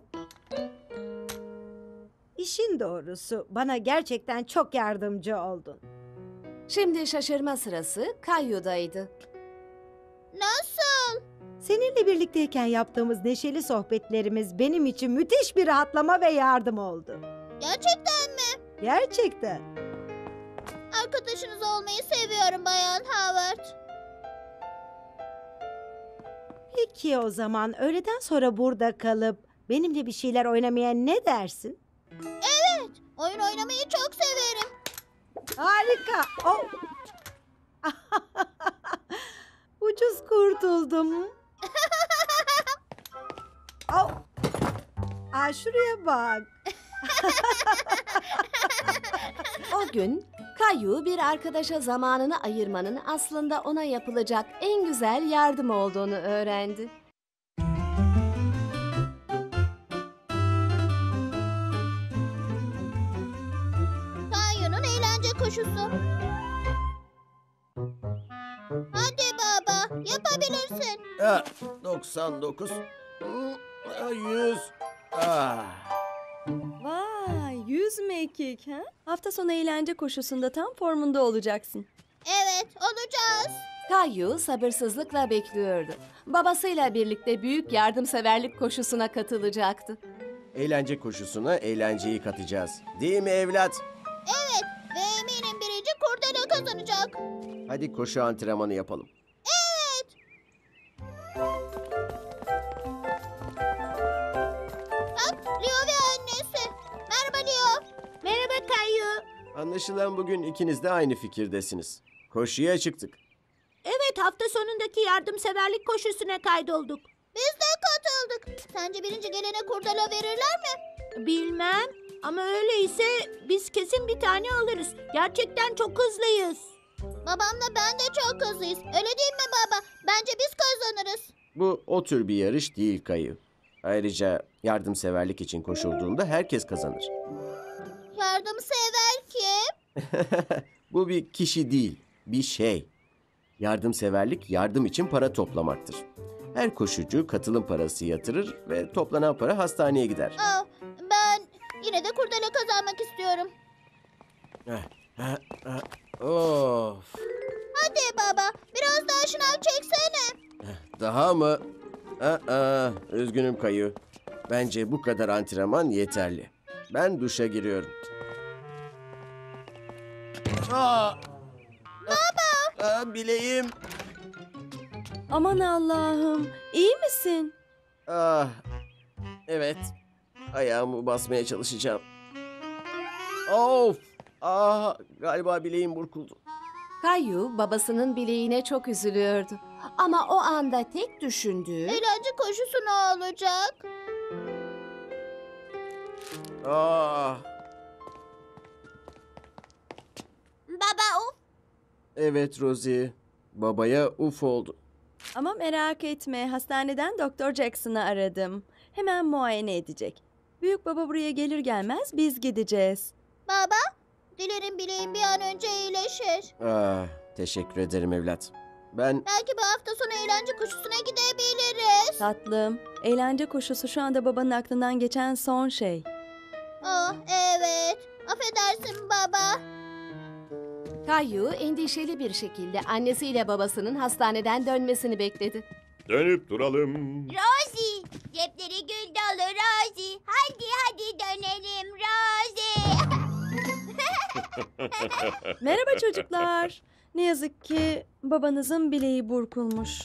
İşin doğrusu bana gerçekten çok yardımcı oldun. Şimdi şaşırma sırası Kayu'daydı. Nasıl? Seninle birlikteyken yaptığımız neşeli sohbetlerimiz benim için müthiş bir rahatlama ve yardım oldu. Gerçekten mi? Gerçekten. Arkadaşınız olmayı seviyorum Bayan Peki o zaman öğleden sonra burada kalıp benimle bir şeyler oynamaya ne dersin? Evet, oyun oynamayı çok severim. Harika. Oh. Ucuz kurtuldum. Oh. Aa, şuraya bak. O gün Kayu bir arkadaşa zamanını ayırmanın aslında ona yapılacak en güzel yardım olduğunu öğrendi. Kayu'nun eğlence koşusu. Hadi baba, yapabilirsin. Ah, doksan dokuz. Hmm, ah, yüz. Ah. Vay, yüz mekik ha? Hafta sonu eğlence koşusunda tam formunda olacaksın. Evet, olacağız. Kayu sabırsızlıkla bekliyordu. Babasıyla birlikte büyük yardımseverlik koşusuna katılacaktı. Eğlence koşusuna eğlenceyi katacağız. Değil mi evlat? Evet, ve eminim birinci kurdele kazanacak. Hadi koşu antrenmanı yapalım. Evet. Bak, Leo ve annesi. Merhaba Leo. Merhaba Kayu. Anlaşılan bugün ikiniz de aynı fikirdesiniz. Koşuya çıktık. Evet, hafta sonundaki yardımseverlik koşusuna kaydolduk. Biz de katıldık. Sence birinci gelene kurdele verirler mi? Bilmem ama öyleyse biz kesin bir tane alırız. Gerçekten çok hızlıyız. Babamla ben de çok hızlıyız. Öyle değil mi baba? Bence biz kazanırız. Bu o tür bir yarış değil Kayı. Ayrıca yardımseverlik için koşulduğunda herkes kazanır. Yardımsever kim? Bu bir kişi değil, bir şey. Yardımseverlik yardım için para toplamaktır. Her koşucu katılım parası yatırır ve toplanan para hastaneye gider. Aa, ben yine de kurdele kazanmak istiyorum. Of. Hadi baba, biraz daha şınav çeksene. Daha mı? Aa, üzgünüm Kayı. Bence bu kadar antrenman yeterli. Ben duşa giriyorum. Aa! Baba! Aa, bileğim. Aman Allah'ım, iyi misin? Ah, evet. Ayağımı basmaya çalışacağım. Of! Ah, galiba bileğim burkuldu. Kayu babasının bileğine çok üzülüyordu. Ama o anda tek düşündüğü... Eğlence koşusu ne olacak? Ah, Baba of. evet Rosie. Babaya uf oldu. Ama merak etme, hastaneden Doktor Jackson'ı aradım. Hemen muayene edecek. Büyük baba buraya gelir gelmez biz gideceğiz. Baba, dilerim bileğim bir an önce iyileşir. Ah, teşekkür ederim evlat. Ben Belki bu hafta sonu eğlence koşusuna gidebiliriz. Tatlım, eğlence koşusu şu anda babanın aklından geçen son şey. Oh evet, affedersin baba. Kayu endişeli bir şekilde annesiyle babasının hastaneden dönmesini bekledi. Dönüp duralım. Rosie, cepleri gül dolu Rosie. Hadi hadi dönelim Rosie. Merhaba çocuklar. Ne yazık ki babanızın bileği burkulmuş.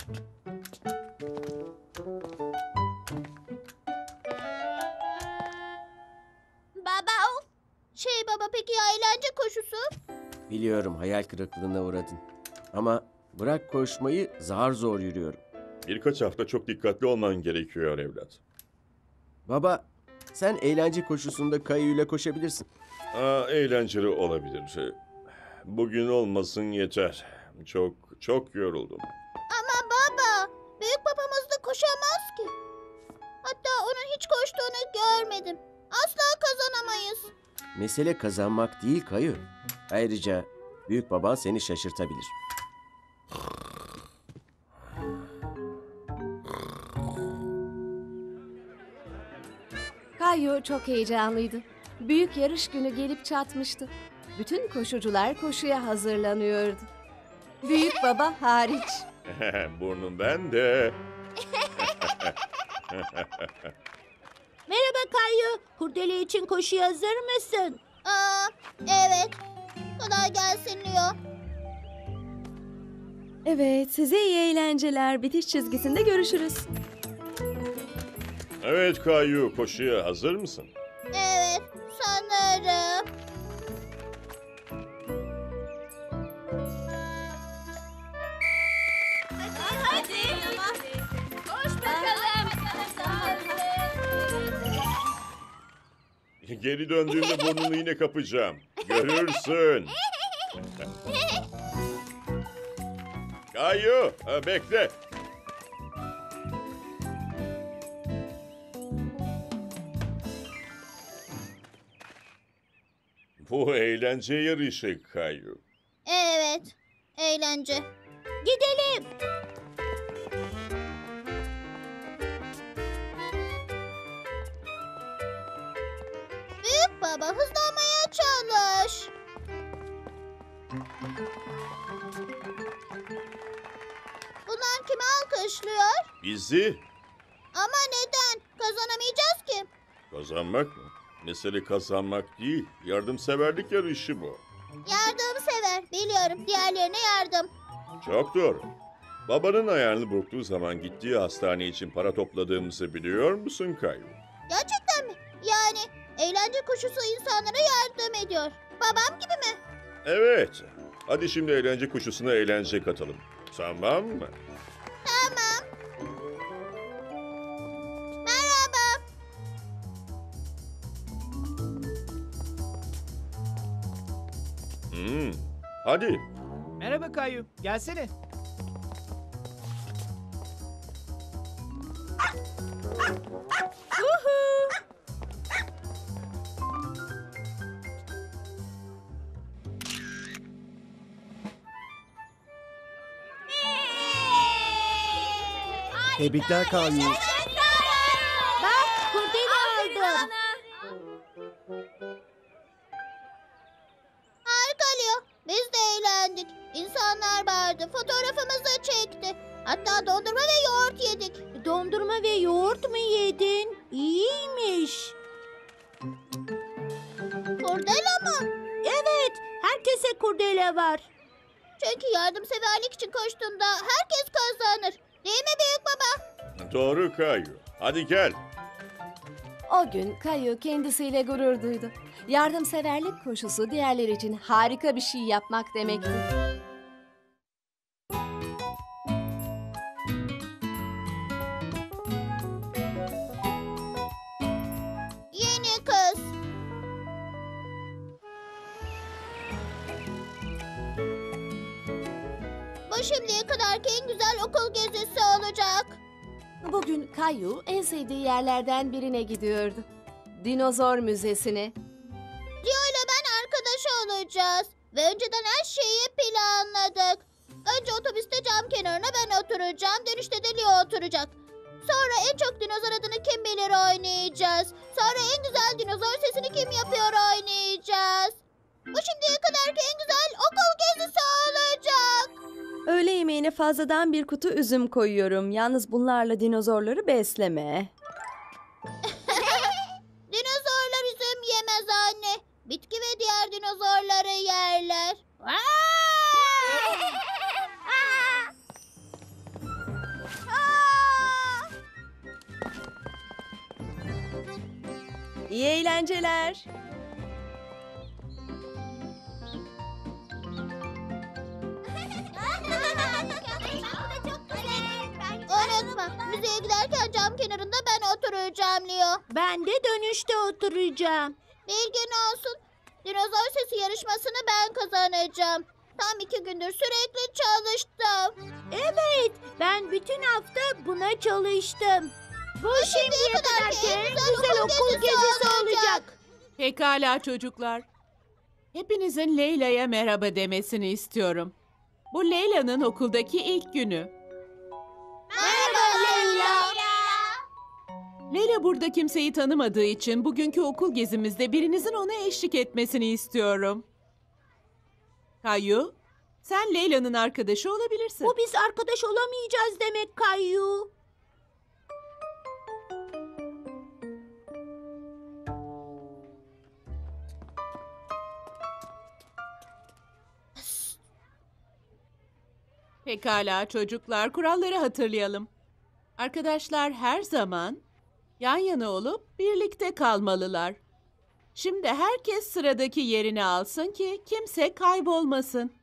Baba of. Şey baba peki ya eğlence koşusu? biliyorum hayal kırıklığına uğradın. Ama bırak koşmayı, zar zor yürüyorum. Birkaç hafta çok dikkatli olman gerekiyor evlat. Baba, sen eğlence koşusunda Kayı ile koşabilirsin. Aa, eğlenceli olabilir. Bugün olmasın yeter. Çok çok yoruldum. Ama baba, büyük babamız da koşamaz ki. Hatta onun hiç koştuğunu görmedim. Asla kazanamayız. Mesele kazanmak değil Kayı. Ayrıca büyük baban seni şaşırtabilir. Kayu çok heyecanlıydı. Büyük yarış günü gelip çatmıştı. Bütün koşucular koşuya hazırlanıyordu. Büyük baba hariç. Burnum bende. Merhaba Kayu. Kurdele için koşuya hazır mısın? Aa, evet. Kolay gelsin Leo. Evet, size iyi eğlenceler. Bitiş çizgisinde görüşürüz. Evet Kayu, koşuya hazır mısın? Evet, sanırım. Geri döndüğünde burnunu yine kapacağım. Görürsün. Kayu, ha, bekle. Bu eğlence yarışı Kayu. Evet, eğlence. Gidelim. Büyük baba, hızlanmaya çalış. Bunlar kimi alkışlıyor? Bizi Ama neden? Kazanamayacağız ki. kazanmak mı? Mesele kazanmak değil, yardımseverlik yarışı bu. Yardımsever, biliyorum. Diğerlerine yardım. Çok doğru. Babanın ayağını burktuğu zaman gittiği hastane için para topladığımızı biliyor musun Kayu? Gerçekten mi? Yani eğlence koşusu insanlara yardım ediyor. Babam gibi mi? Evet. Hadi şimdi eğlence koşusuna eğlence katalım. Tamam mı? Tamam. Merhaba. Hmm. Hadi. Merhaba Kayu, gelsene. Tebrikler Kayu. Bak, kurdele aldım. Harika Leo. Biz de eğlendik. İnsanlar vardı. Fotoğrafımızı çekti. Hatta dondurma ve yoğurt yedik. Dondurma ve yoğurt mu yedin? İyiymiş. Kurdele mı? Evet. Herkese kurdele var. Çünkü yardımseverlik için koştuğunda herkes kazanır. Değil mi büyük baba? Doğru Kayu. Hadi gel. O gün Kayu kendisiyle gurur duydu. Yardımseverlik koşusu diğerler için harika bir şey yapmak demekti. Yeni kız. Bu şimdiye kadarki en güzel okul gezisi olacak. Bugün Kayu en sevdiği yerlerden birine gidiyordu. Dinozor Müzesi'ne. Rio ile ben arkadaş olacağız. Ve önceden her şeyi planladık. Önce otobüste cam kenarına ben oturacağım. Dönüşte de Leo oturacak. Sonra en çok dinozor adını kim bilir oynayacağız. Sonra en güzel dinozor sesini kim yapıyor oynayacağız. Bu şimdiye kadarki en güzel okul gezisi olacak. Öğle yemeğine fazladan bir kutu üzüm koyuyorum. Yalnız bunlarla dinozorları besleme. Dinozorlar üzüm yemez anne. Bitki ve diğer dinozorları yerler. İyi eğlenceler. Unutma, müzeye giderken cam kenarında ben oturacağım Leo. Ben de dönüşte oturacağım. Bilgin olsun, dinozor sesi yarışmasını ben kazanacağım. Tam iki gündür sürekli çalıştım. Evet, ben bütün hafta buna çalıştım. Bu şimdiye kadarki en güzel okul gezisi olacak. Pekala çocuklar. Hepinizin Leyla'ya merhaba demesini istiyorum. Bu Leyla'nın okuldaki ilk günü. Merhaba Leyla. Leyla burada kimseyi tanımadığı için bugünkü okul gezimizde birinizin ona eşlik etmesini istiyorum. Kayu, sen Leyla'nın arkadaşı olabilirsin. Bu biz arkadaş olamayacağız demek Kayu. Pekala çocuklar, kuralları hatırlayalım. Arkadaşlar her zaman yan yana olup birlikte kalmalılar. Şimdi herkes sıradaki yerini alsın ki kimse kaybolmasın.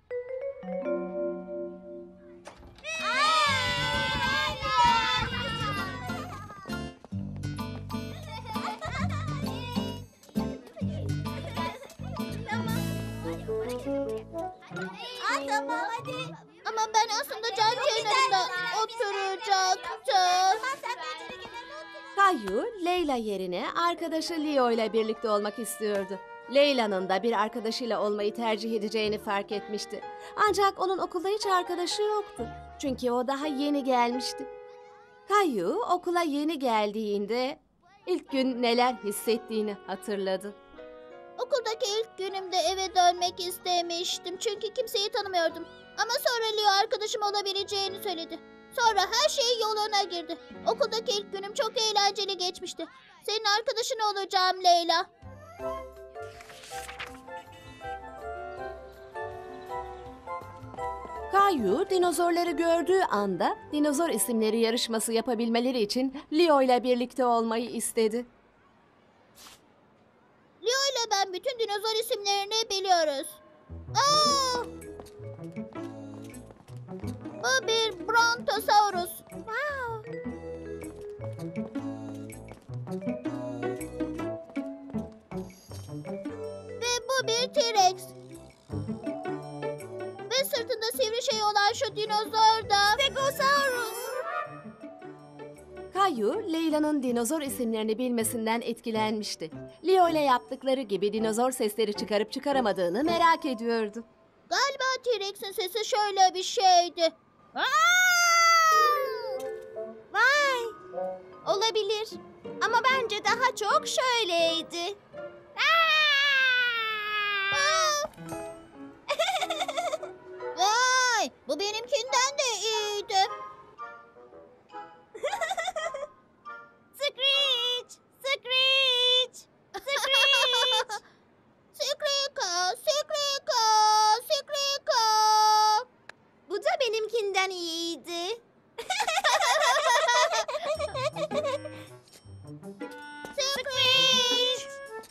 Aa, tamam hadi. Ama ben aslında cam kenarında oturacaktım. Kayu, Leyla yerine arkadaşı Leo ile birlikte olmak istiyordu. Leyla'nın da bir arkadaşıyla olmayı tercih edeceğini fark etmişti. Ancak onun okulda hiç arkadaşı yoktu. Çünkü o daha yeni gelmişti. Kayu okula yeni geldiğinde ilk gün neler hissettiğini hatırladı. Okuldaki ilk günümde eve dönmek istemiştim. Çünkü kimseyi tanımıyordum. Ama sonra Leo arkadaşım olabileceğini söyledi. Sonra her şey yoluna girdi. Okuldaki ilk günüm çok eğlenceli geçmişti. Senin arkadaşın olacağım Leyla. Kayu dinozorları gördüğü anda dinozor isimleri yarışması yapabilmeleri için Leo ile birlikte olmayı istedi. Leo ile ben bütün dinozor isimlerini biliyoruz. Aa! Bu bir Brontosaurus. Wow. Ve bu bir T-Rex. Ve sırtında sivri şey olan şu dinozor da Stegosaurus. Kayu, Leyla'nın dinozor isimlerini bilmesinden etkilenmişti. Leo ile yaptıkları gibi dinozor sesleri çıkarıp çıkaramadığını merak ediyordu. Galiba T-Rex'in sesi şöyle bir şeydi. Vay. Olabilir. Ama bence daha çok şöyleydi. Vay, bu benimkinden de iyiydi. Screech! Screech! Screech! Skrika, skrika, skrika. Bu da benimkinden iyiydi. Screech.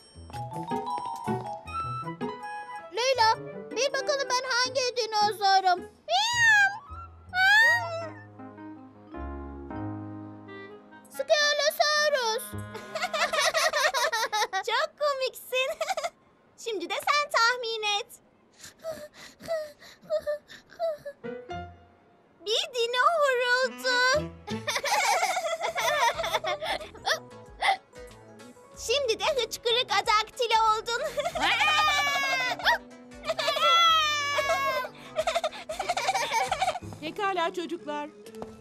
Leyla, bir bakalım ben hangi dinozorum? Skylosaurus. Çok komiksin. Şimdi de sen tahmin et. Bir dino hurultu. Şimdi de hıçkırık adaktili oldun. Pekala çocuklar.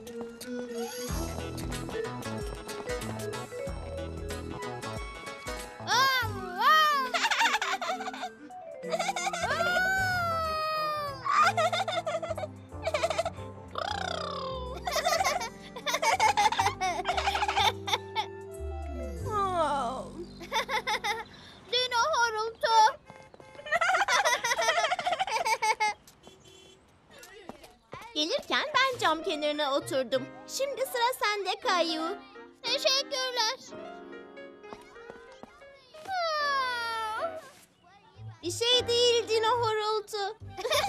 Dino horultu. Gelirken ben cam kenarına oturdum. Şimdi sıra sende Kayu. Teşekkürler. Bir şey değil dino horultu.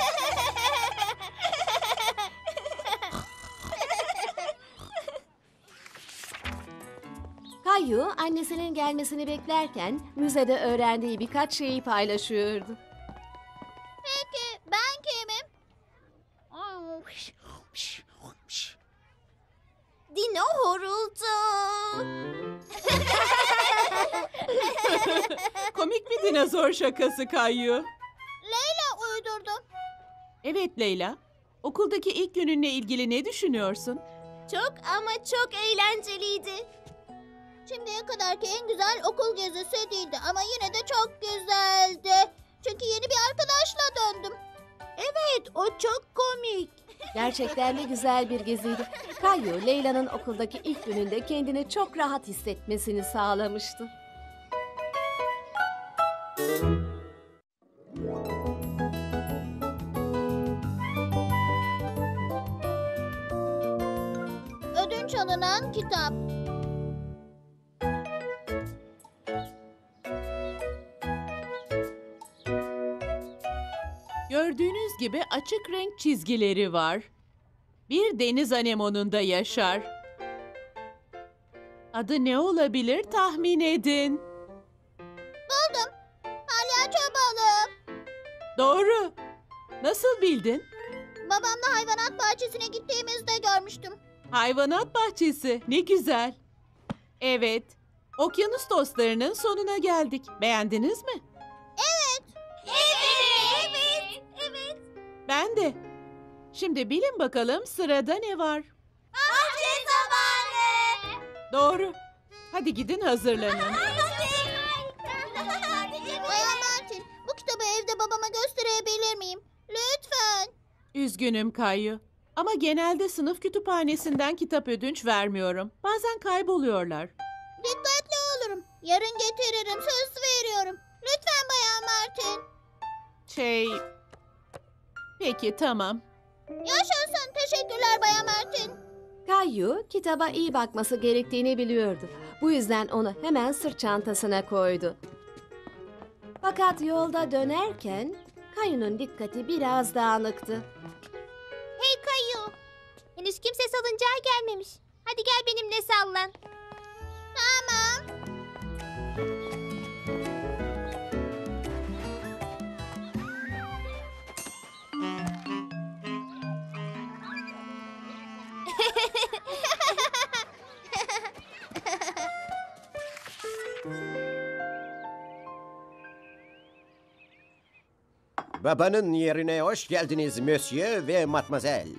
Kayu annesinin gelmesini beklerken müzede öğrendiği birkaç şeyi paylaşıyordu. Peki ben kimim? Dino horultu. Komik bir dinozor şakası Kayu. Leyla uydurdu. Evet Leyla. Okuldaki ilk gününle ilgili ne düşünüyorsun? Çok ama çok eğlenceliydi. Şimdiye kadarki en güzel okul gezisi değildi ama yine de çok güzeldi. Çünkü yeni bir arkadaşla döndüm. Evet, o çok komik. Gerçekten de güzel bir geziydi. Kayu, Leyla'nın okuldaki ilk gününde kendini çok rahat hissetmesini sağlamıştı. ödünç alınan kitap. Gördüğünüz gibi açık renk çizgileri var. Bir deniz anemonunda yaşar. Adı ne olabilir tahmin edin. Buldum. Palyaço balığı. Doğru. Nasıl bildin? Babamla hayvanat bahçesine gittiğimizde görmüştüm. Hayvanat bahçesi. Ne güzel. Evet. Okyanus dostlarının sonuna geldik. Beğendiniz mi? Evet. Evet. Evet. Evet. Ben de. Şimdi bilin bakalım sırada ne var? Bahçe zamanı. Doğru. Hadi gidin hazırlanın. Bayan Martin, bu kitabı evde babama gösterebilir miyim? Lütfen. Üzgünüm Kayu. Ama genelde sınıf kütüphanesinden kitap ödünç vermiyorum. Bazen kayboluyorlar. Dikkatli olurum. Yarın getiririm, söz veriyorum. Lütfen Bayan Martin. Şey... Peki tamam. Yaşasın. Teşekkürler Bayan Martin. Kayu kitaba iyi bakması gerektiğini biliyordu. Bu yüzden onu hemen sırt çantasına koydu. Fakat yolda dönerken Kayu'nun dikkati biraz dağınıktı. Hey Kayu. Henüz kimse salıncağa gelmemiş. Hadi gel benimle sallan. Tamam. Babanın yerine hoş geldiniz Monsieur ve Mademoiselle.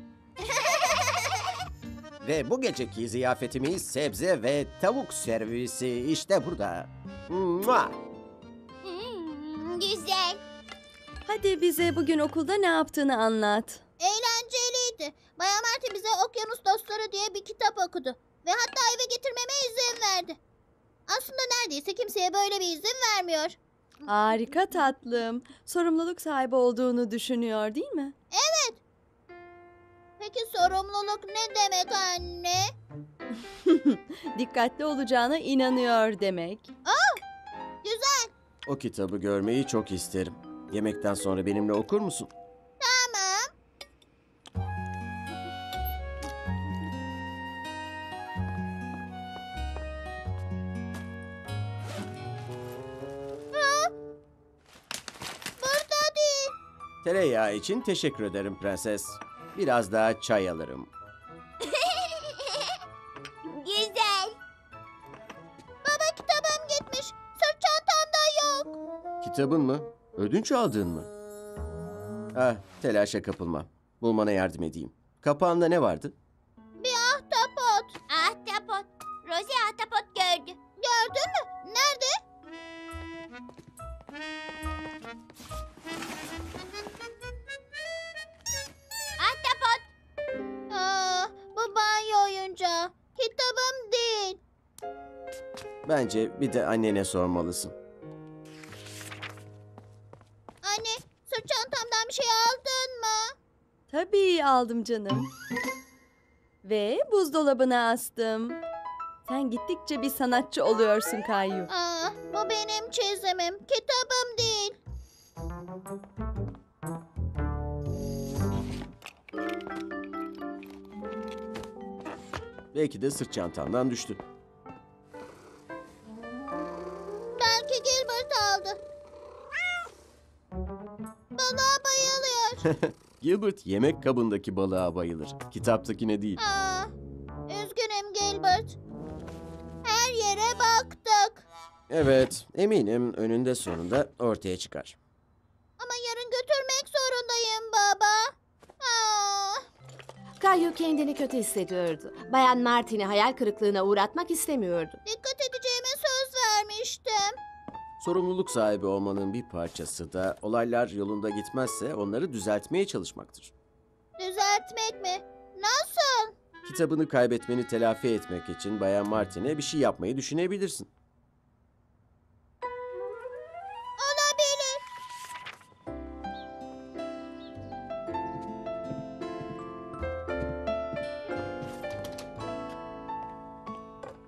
Ve bu geceki ziyafetimiz sebze ve tavuk servisi işte burada. Mua! Hmm, güzel. Hadi bize bugün okulda ne yaptığını anlat. Eğlenceliydi. Bayan Martin bize Okyanus Dostları diye bir kitap okudu. Ve hatta eve getirmeme izin verdi. Aslında neredeyse kimseye böyle bir izin vermiyor. Harika tatlım. Sorumluluk sahibi olduğunu düşünüyor değil mi? Evet. Peki sorumluluk ne demek anne? Dikkatli olacağına inanıyor demek. Güzel. O kitabı görmeyi çok isterim. Yemekten sonra benimle okur musun? Tamam. Ha? Burada değil. Tereyağı için teşekkür ederim prenses. Biraz daha çay alırım. Güzel. Baba kitabım gitmiş. Sırt çantamda yok. Kitabın mı? Ödünç aldığın mı? Ah, telaşa kapılma. Bulmana yardım edeyim. Kapağında ne vardı? Bir ahtapot. Ahtapot. Rosie ahtapot gördü. Gördün mü? Nerede? Ahtapot. Aa, bu banyo oyuncağı. Kitabım değil. Bence bir de annene sormalısın. Anne, sırt çantamdan bir şey aldın mı? Tabii aldım canım. Ve buzdolabına astım. Sen gittikçe bir sanatçı oluyorsun Kayu. Aa, bu benim çizimim. Kitabım değil. Belki de sırt çantandan düştü. Belki Gilbert aldı. Balığa bayılıyor. Gilbert yemek kabındaki balığa bayılır. Kitaptakine değil. Aa, üzgünüm Gilbert. Her yere baktık. Evet, eminim önünde sonunda ortaya çıkar. Ama yarın götürmek zorundayım baba. Aa, Kayu kendini kötü hissediyordu. Bayan Martin'i hayal kırıklığına uğratmak istemiyordu. dikkat edeceğime söz vermiştim. Sorumluluk sahibi olmanın bir parçası da olaylar yolunda gitmezse onları düzeltmeye çalışmaktır. Düzeltmek mi? Nasıl? Kitabını kaybetmeni telafi etmek için Bayan Martin'e bir şey yapmayı düşünebilirsin. Olabilir.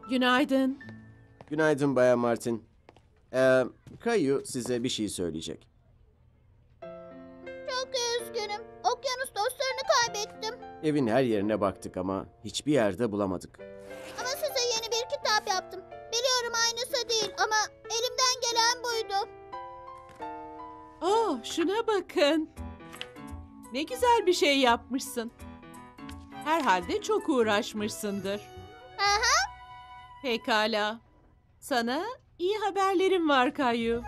Günaydın. Günaydın Bayan Martin. Ee, Kayu size bir şey söyleyecek. Çok üzgünüm. Okyanus dostlarını kaybettim. Evin her yerine baktık ama hiçbir yerde bulamadık. Ama size yeni bir kitap yaptım. Biliyorum aynısı değil ama elimden gelen buydu. Oh, şuna bakın. Ne güzel bir şey yapmışsın. Herhalde çok uğraşmışsındır. Aha. Pekala. Sana iyi haberlerim var Kayu.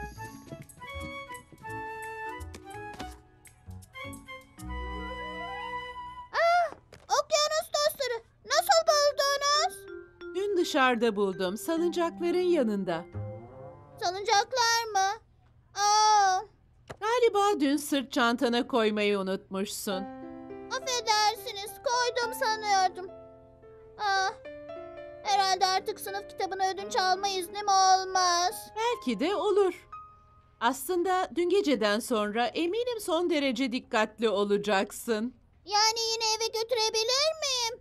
Aa, okyanus dostları. Nasıl buldunuz? Dün dışarıda buldum, salıncakların yanında. Salıncaklar mı? Aa, Galiba dün sırt çantana koymayı unutmuşsun. affedersiniz. Koydum sanıyordum. Ah, herhalde artık sınıf kitabını ödünç alma iznim olmaz. Belki de olur. Aslında dün geceden sonra eminim son derece dikkatli olacaksın. Yani yine eve götürebilir miyim?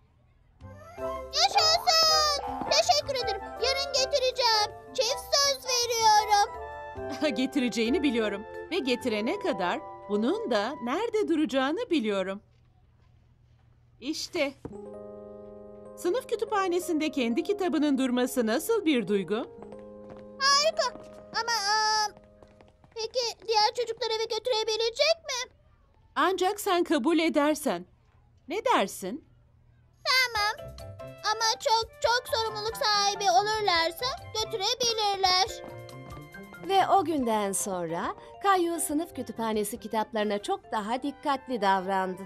Yaşasın! Teşekkür ederim. Yarın getireceğim. Çift söz veriyorum. Getireceğini biliyorum ve getirene kadar bunun da nerede duracağını biliyorum. İşte. Sınıf kütüphanesinde kendi kitabının durması nasıl bir duygu? Harika. Ama aa, peki diğer çocuklar eve götürebilecek mi? Ancak sen kabul edersen. Ne dersin? Tamam. Ama çok çok sorumluluk sahibi olurlarsa götürebilirler. Ve o günden sonra Kayu sınıf kütüphanesi kitaplarına çok daha dikkatli davrandı.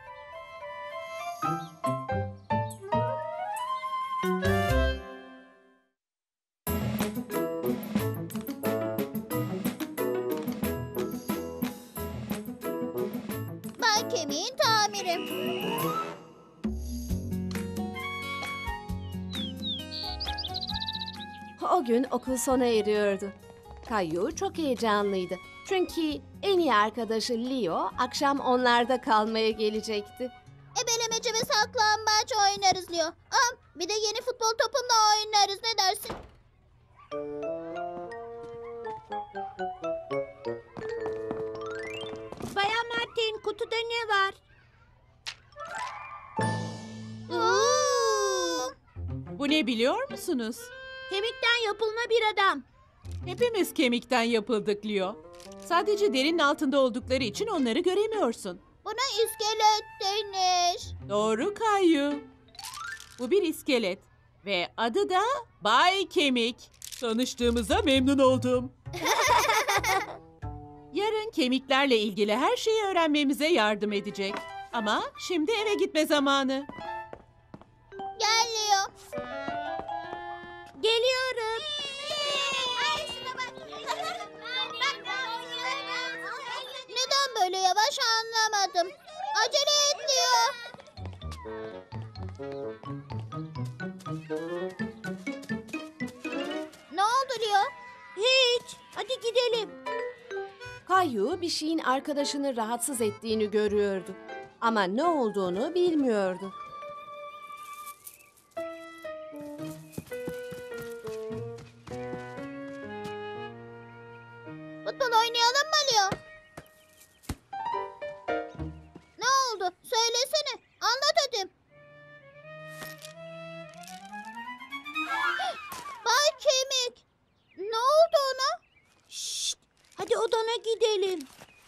Ben kemiğin tamiri. O gün okul sona eriyordu. Kayu çok heyecanlıydı. Çünkü en iyi arkadaşı Leo akşam onlarda kalmaya gelecekti. Ebelemece ve saklambaç oynarız Leo. Aa, bir de yeni futbol topumla oynarız. Ne dersin? Bayan Martin, kutuda ne var? Oo! Bu ne biliyor musunuz? Kemikten yapılma bir adam. Hepimiz kemikten yapıldık Leo. Sadece derinin altında oldukları için onları göremiyorsun. Buna iskelet denir. Doğru Kayu. Bu bir iskelet ve adı da Bay Kemik. Tanıştığımıza memnun oldum. Yarın kemiklerle ilgili her şeyi öğrenmemize yardım edecek. Ama şimdi eve gitme zamanı. Gel Leo. Geliyorum. Ay, şuna bak. Neden böyle yavaş anlamadım. Acele et Leo. Ne oldu Leo? Hiç. Hadi gidelim. Kayu bir şeyin arkadaşını rahatsız ettiğini görüyordu. Ama ne olduğunu bilmiyordu. Futbol oynayalım mı Leo? Ne oldu? Söylesene. Anlat hadi. Bay Kemik. Ne oldu ona? Şşt. Hadi odana gidelim.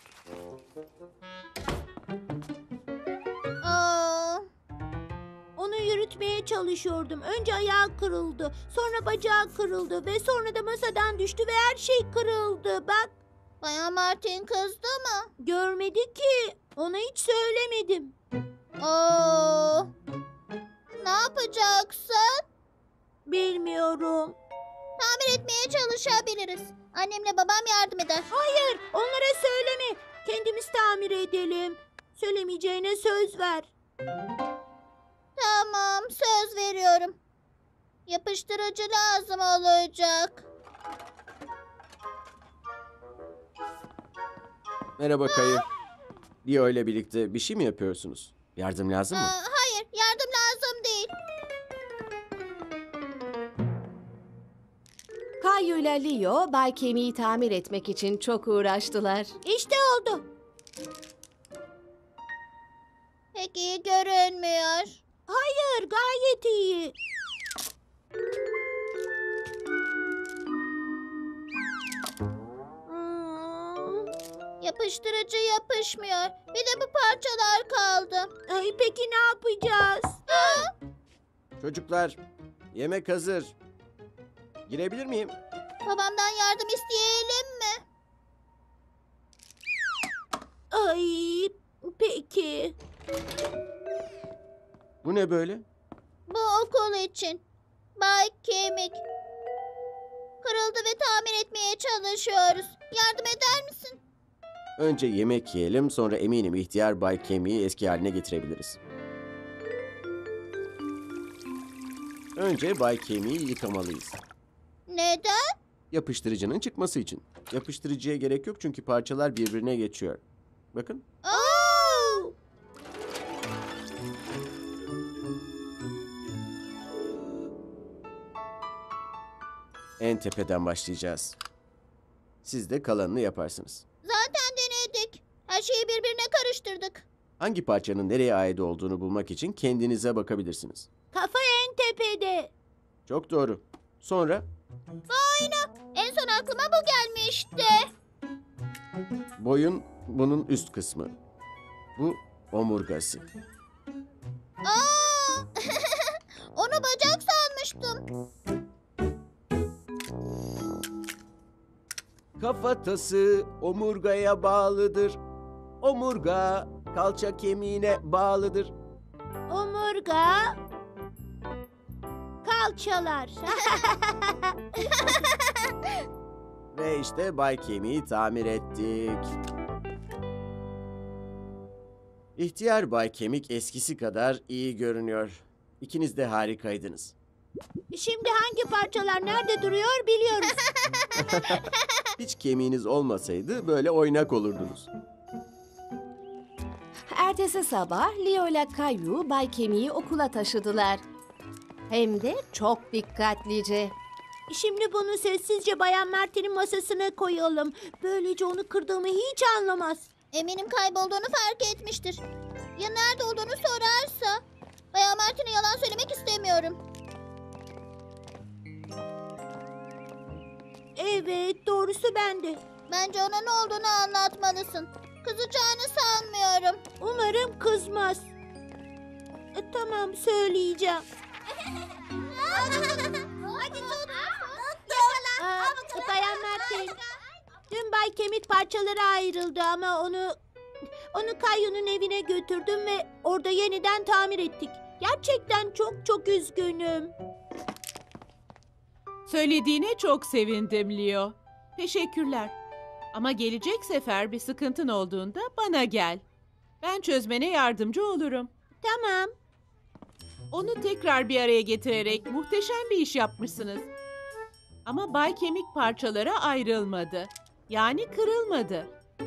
Aa, Onu yürütmeye çalışıyordum. Önce ayağı kırıldı, sonra bacağı kırıldı ve sonra da masadan düştü ve her şey kırıldı. Bak, Bayan Martin kızdı mı? görmedi ki. Ona hiç söylemedim. Oo, ne yapacaksın? Bilmiyorum. Tamir etmeye çalışabiliriz. Annemle babam yardım eder. Hayır, onlara söyleme. Kendimiz tamir edelim. Söylemeyeceğine söz ver. Tamam, söz veriyorum. Yapıştırıcı lazım olacak. Merhaba Kayu. Leo ile birlikte bir şey mi yapıyorsunuz? Yardım lazım mı? Aa, hayır, yardım lazım değil. Kayu ile Leo Bay Kemi'yi tamir etmek için çok uğraştılar. İşte oldu. Pek iyi görünmüyor. Hayır, gayet iyi. Hmm, yapıştırıcı yapışmıyor. Bir de bu parçalar kaldı. Ay, peki ne yapacağız? Çocuklar, yemek hazır. Girebilir miyim? Babamdan yardım isteyelim mi? Ay, peki. Bu ne böyle? Bu okul için. Bay Kemik. Kırıldı ve tamir etmeye çalışıyoruz. Yardım eder misin? Önce yemek yiyelim, sonra eminim ihtiyar Bay Kemi'yi eski haline getirebiliriz. Önce Bay Kemi'yi yıkamalıyız. Neden? Yapıştırıcının çıkması için. Yapıştırıcıya gerek yok çünkü parçalar birbirine geçiyor. Bakın. Oo! En tepeden başlayacağız. Siz de kalanını yaparsınız. Zaten denedik. Her şeyi birbirine karıştırdık. Hangi parçanın nereye ait olduğunu bulmak için kendinize bakabilirsiniz. Kafa en tepede. Çok doğru. Sonra Aynen. En son aklıma bu gelmişti. boyun bunun üst kısmı. Bu omurgası. Aa! Onu bacak sanmıştım. Kafatası omurgaya bağlıdır. Omurga kalça kemiğine bağlıdır. Omurga. Kalçalar. Ve işte Bay Kemiği tamir ettik. İhtiyar Bay Kemik eskisi kadar iyi görünüyor. İkiniz de harikaydınız. Şimdi hangi parçalar nerede duruyor biliyoruz. Hiç kemiğiniz olmasaydı böyle oynak olurdunuz. Ertesi sabah Leo ile Kayu Bay Kemi'yi okula taşıdılar. Hem de çok dikkatlice. Şimdi bunu sessizce Bayan Mert'in masasına koyalım. Böylece onu kırdığımı hiç anlamaz. Eminim kaybolduğunu fark etmiştir. Ya nerede olduğunu sorarsa? Bayan Mert'ine yalan söylemek istemiyorum. Evet, doğrusu bende. Bence ona ne olduğunu anlatmalısın. Kızacağını sanmıyorum. Umarım kızmaz. E, tamam, söyleyeceğim. Hadi tut. Aa, Bayan Mert'in. Dün Bay Kemik parçalara ayrıldı ama onu... Onu Kayu'nun evine götürdüm ve orada yeniden tamir ettik. Gerçekten çok çok üzgünüm. Söylediğine çok sevindim Leo. Teşekkürler. Ama gelecek sefer bir sıkıntın olduğunda bana gel. Ben çözmene yardımcı olurum. Tamam. Onu tekrar bir araya getirerek muhteşem bir iş yapmışsınız. Ama Bay Kemik parçalara ayrılmadı. Yani kırılmadı.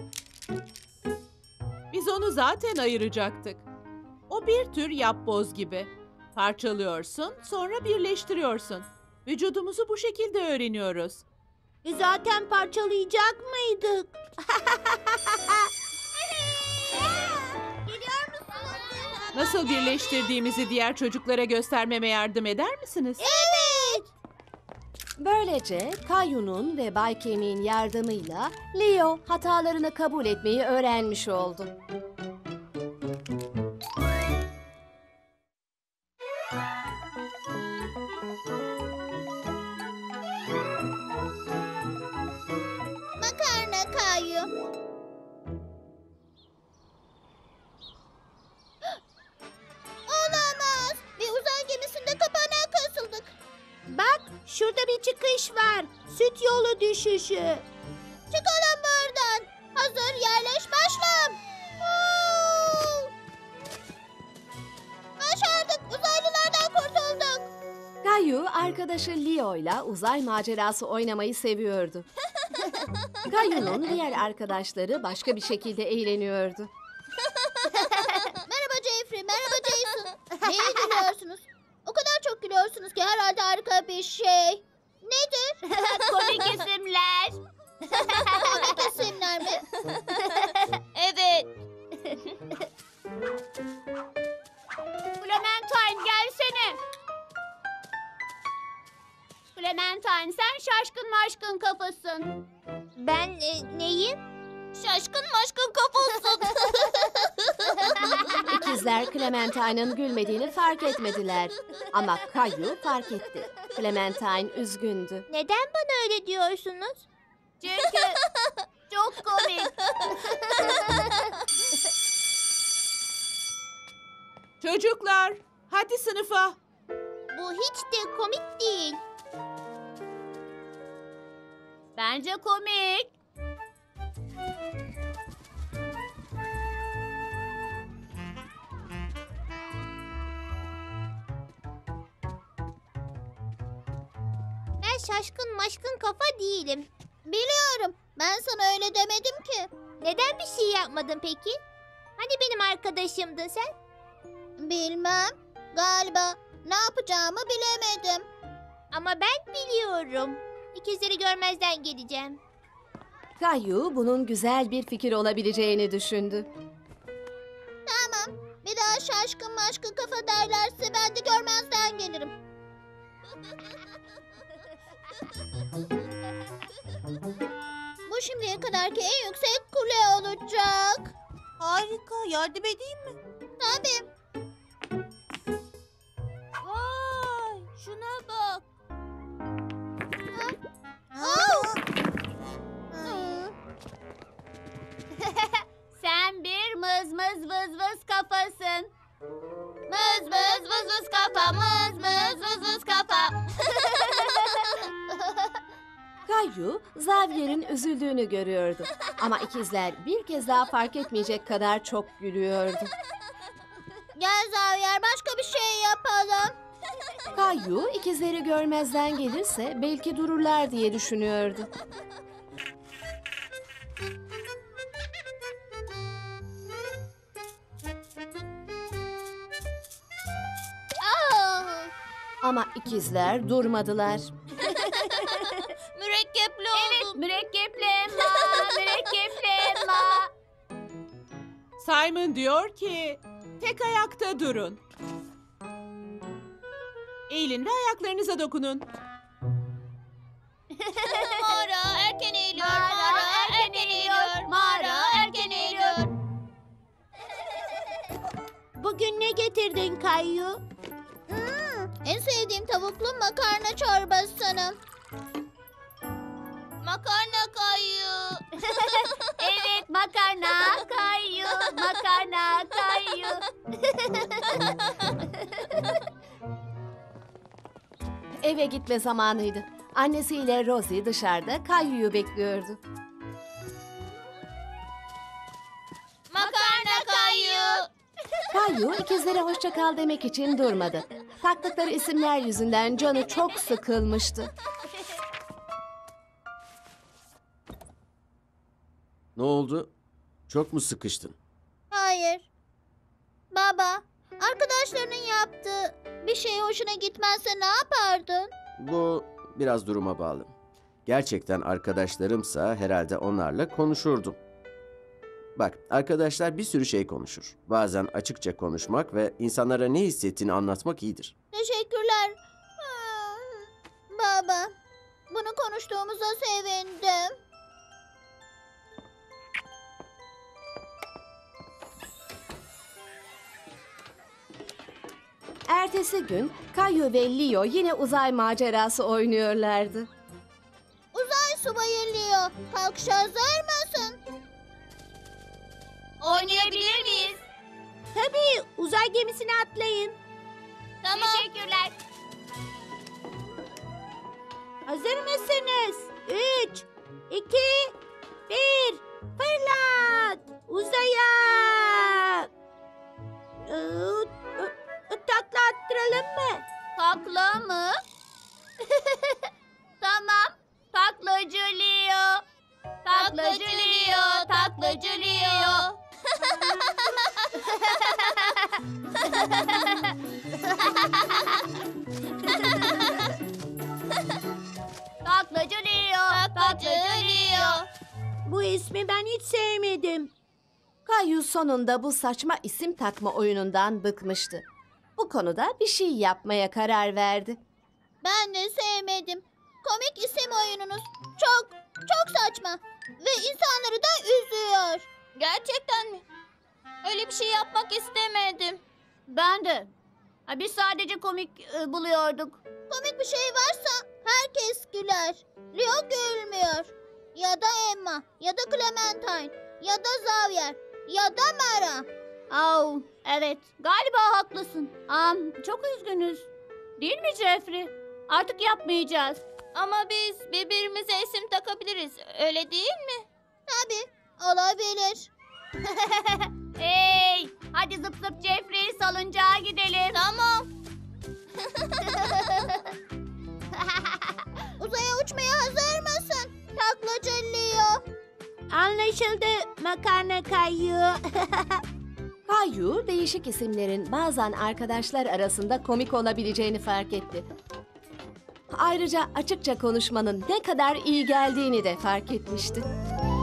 Biz onu zaten ayıracaktık. O bir tür yapboz gibi. Parçalıyorsun, sonra birleştiriyorsun. Vücudumuzu bu şekilde öğreniyoruz. E zaten parçalayacak mıydık? Biliyor musunuz? Nasıl birleştirdiğimizi diğer çocuklara göstermeme yardım eder misiniz? Evet. Böylece Kayu'nun ve Bay Kemik'in yardımıyla Leo hatalarını kabul etmeyi öğrenmiş oldu. Makarna Kayu. Olamaz. Bir uzay gemisinde kapana kasıldık. Bak, şurada bir çıkış var. Süt yolu düşüşü. Çıkalım buradan. Hazır, yerleş, başla. Oo! Başardık. Uzaylılardan kurtulduk. Kayu arkadaşı Leo ile uzay macerası oynamayı seviyordu. Kayu'nun diğer arkadaşları başka bir şekilde eğleniyordu. Merhaba Jeffrey, merhaba Jason. Neye gülüyorsunuz? O kadar çok gülüyorsunuz ki herhalde harika bir şey. Nedir? Komik isimler. Komik isimler mi? Evet. Clementine gelsene. Clementine sen şaşkın maşkın kafasın. Ben e, neyim? Şaşkın maşkın kafasın. İkizler Clementine'ın gülmediğini fark etmediler. Ama Kayu fark etti. Clementine üzgündü. Neden bana öyle diyorsunuz? Çünkü çok komik. Çocuklar, hadi sınıfa. Bu hiç de komik değil. Bence komik. Ben şaşkın maşkın kafa değilim. Biliyorum. Ben sana öyle demedim ki. Neden bir şey yapmadın peki? Hani benim arkadaşımdın sen? Bilmem. Galiba ne yapacağımı bilemedim. Ama ben biliyorum. İkizleri görmezden geleceğim. Kayu bunun güzel bir fikir olabileceğini düşündü. Tamam. Bir daha şaşkın maşkın kafa derlerse ben de görmezden gelirim. Bu şimdiye kadarki en yüksek kule olacak. Harika. Yardım edeyim mi? Tabii. Vay, şuna bak. Aa! Sen bir mız mız vız vız kafasın. Mız mız vız vız kafa, mız mız vız vız kafa. Kayu, Xavier'in üzüldüğünü görüyordu. Ama ikizler bir kez daha fark etmeyecek kadar çok gülüyordu. Gel Xavier, başka bir şey yapalım. Kayu ikizleri görmezden gelirse belki dururlar diye düşünüyordu. Aa! Ama ikizler durmadılar. Mürekkepli oldum. Evet, mürekkepli elma, mürekkepli elma. Simon diyor ki, tek ayakta durun. Eğilin ve ayaklarınıza dokunun. Mağara erken eğiliyor, mağara erken eğiliyor, mağara erken eğiliyor. Bugün ne getirdin Kayu? Hmm, en sevdiğim tavuklu makarna çorbasını. Makarna Kayu. Evet, makarna Kayu, makarna Kayu. Eve gitme zamanıydı. Annesiyle Rosie dışarıda Kayu'yu bekliyordu. Makarna Kayu. Kayu ikizlere hoşça kal demek için durmadı. Taktıkları isimler yüzünden canı çok sıkılmıştı. Ne oldu? Çok mu sıkıştın? Hayır. Baba, arkadaşlarının yaptığı bir şey hoşuna gitmezse ne yapardın? Bu biraz duruma bağlı. Gerçekten arkadaşlarımsa herhalde onlarla konuşurdum. Bak, arkadaşlar bir sürü şey konuşur. Bazen açıkça konuşmak ve insanlara ne hissettiğini anlatmak iyidir. Teşekkürler. Hmm, Baba, bunu konuştuğumuza sevindim. Ertesi gün Kayu ve Leo yine uzay macerası oynuyorlardı. Uzay subayı Leo, kalkışa hazır mısın? Oynayabilir miyiz? Tabii, uzay gemisine atlayın. Tamam. Teşekkürler. Hazır mısınız? Üç, iki, bir, fırlat! Uzaya! Ee, takla attıralım mı? Takla mı? Tamam. Taklacı Leo. Taklacı Leo, taklacı Leo. ismi ben hiç sevmedim. Kayu sonunda bu saçma isim takma oyunundan bıkmıştı. Bu konuda bir şey yapmaya karar verdi. Ben de sevmedim. Komik isim oyununuz. Çok, çok saçma. Ve insanları da üzüyor. Gerçekten mi? Öyle bir şey yapmak istemedim. Ben de. Biz sadece komik e, buluyorduk. Komik bir şey varsa herkes güler. Rio gülmüyor. Ya da Emma, ya da Clementine, ya da Xavier, ya da Mara. Oh, evet. Galiba haklısın. Am, çok üzgünüz. Değil mi Jeffrey? Artık yapmayacağız. Ama biz birbirimize isim takabiliriz. Öyle değil mi? Tabii. Olabilir. Hey! Hadi zıp zıp Jeffrey salıncağa gidelim. Tamam. Uzaya uçmaya hazır mısın? Taklacı Leo. Anlaşıldı makarna Kayu. Kayu değişik isimlerin bazen arkadaşlar arasında komik olabileceğini fark etti. Ayrıca açıkça konuşmanın ne kadar iyi geldiğini de fark etmişti.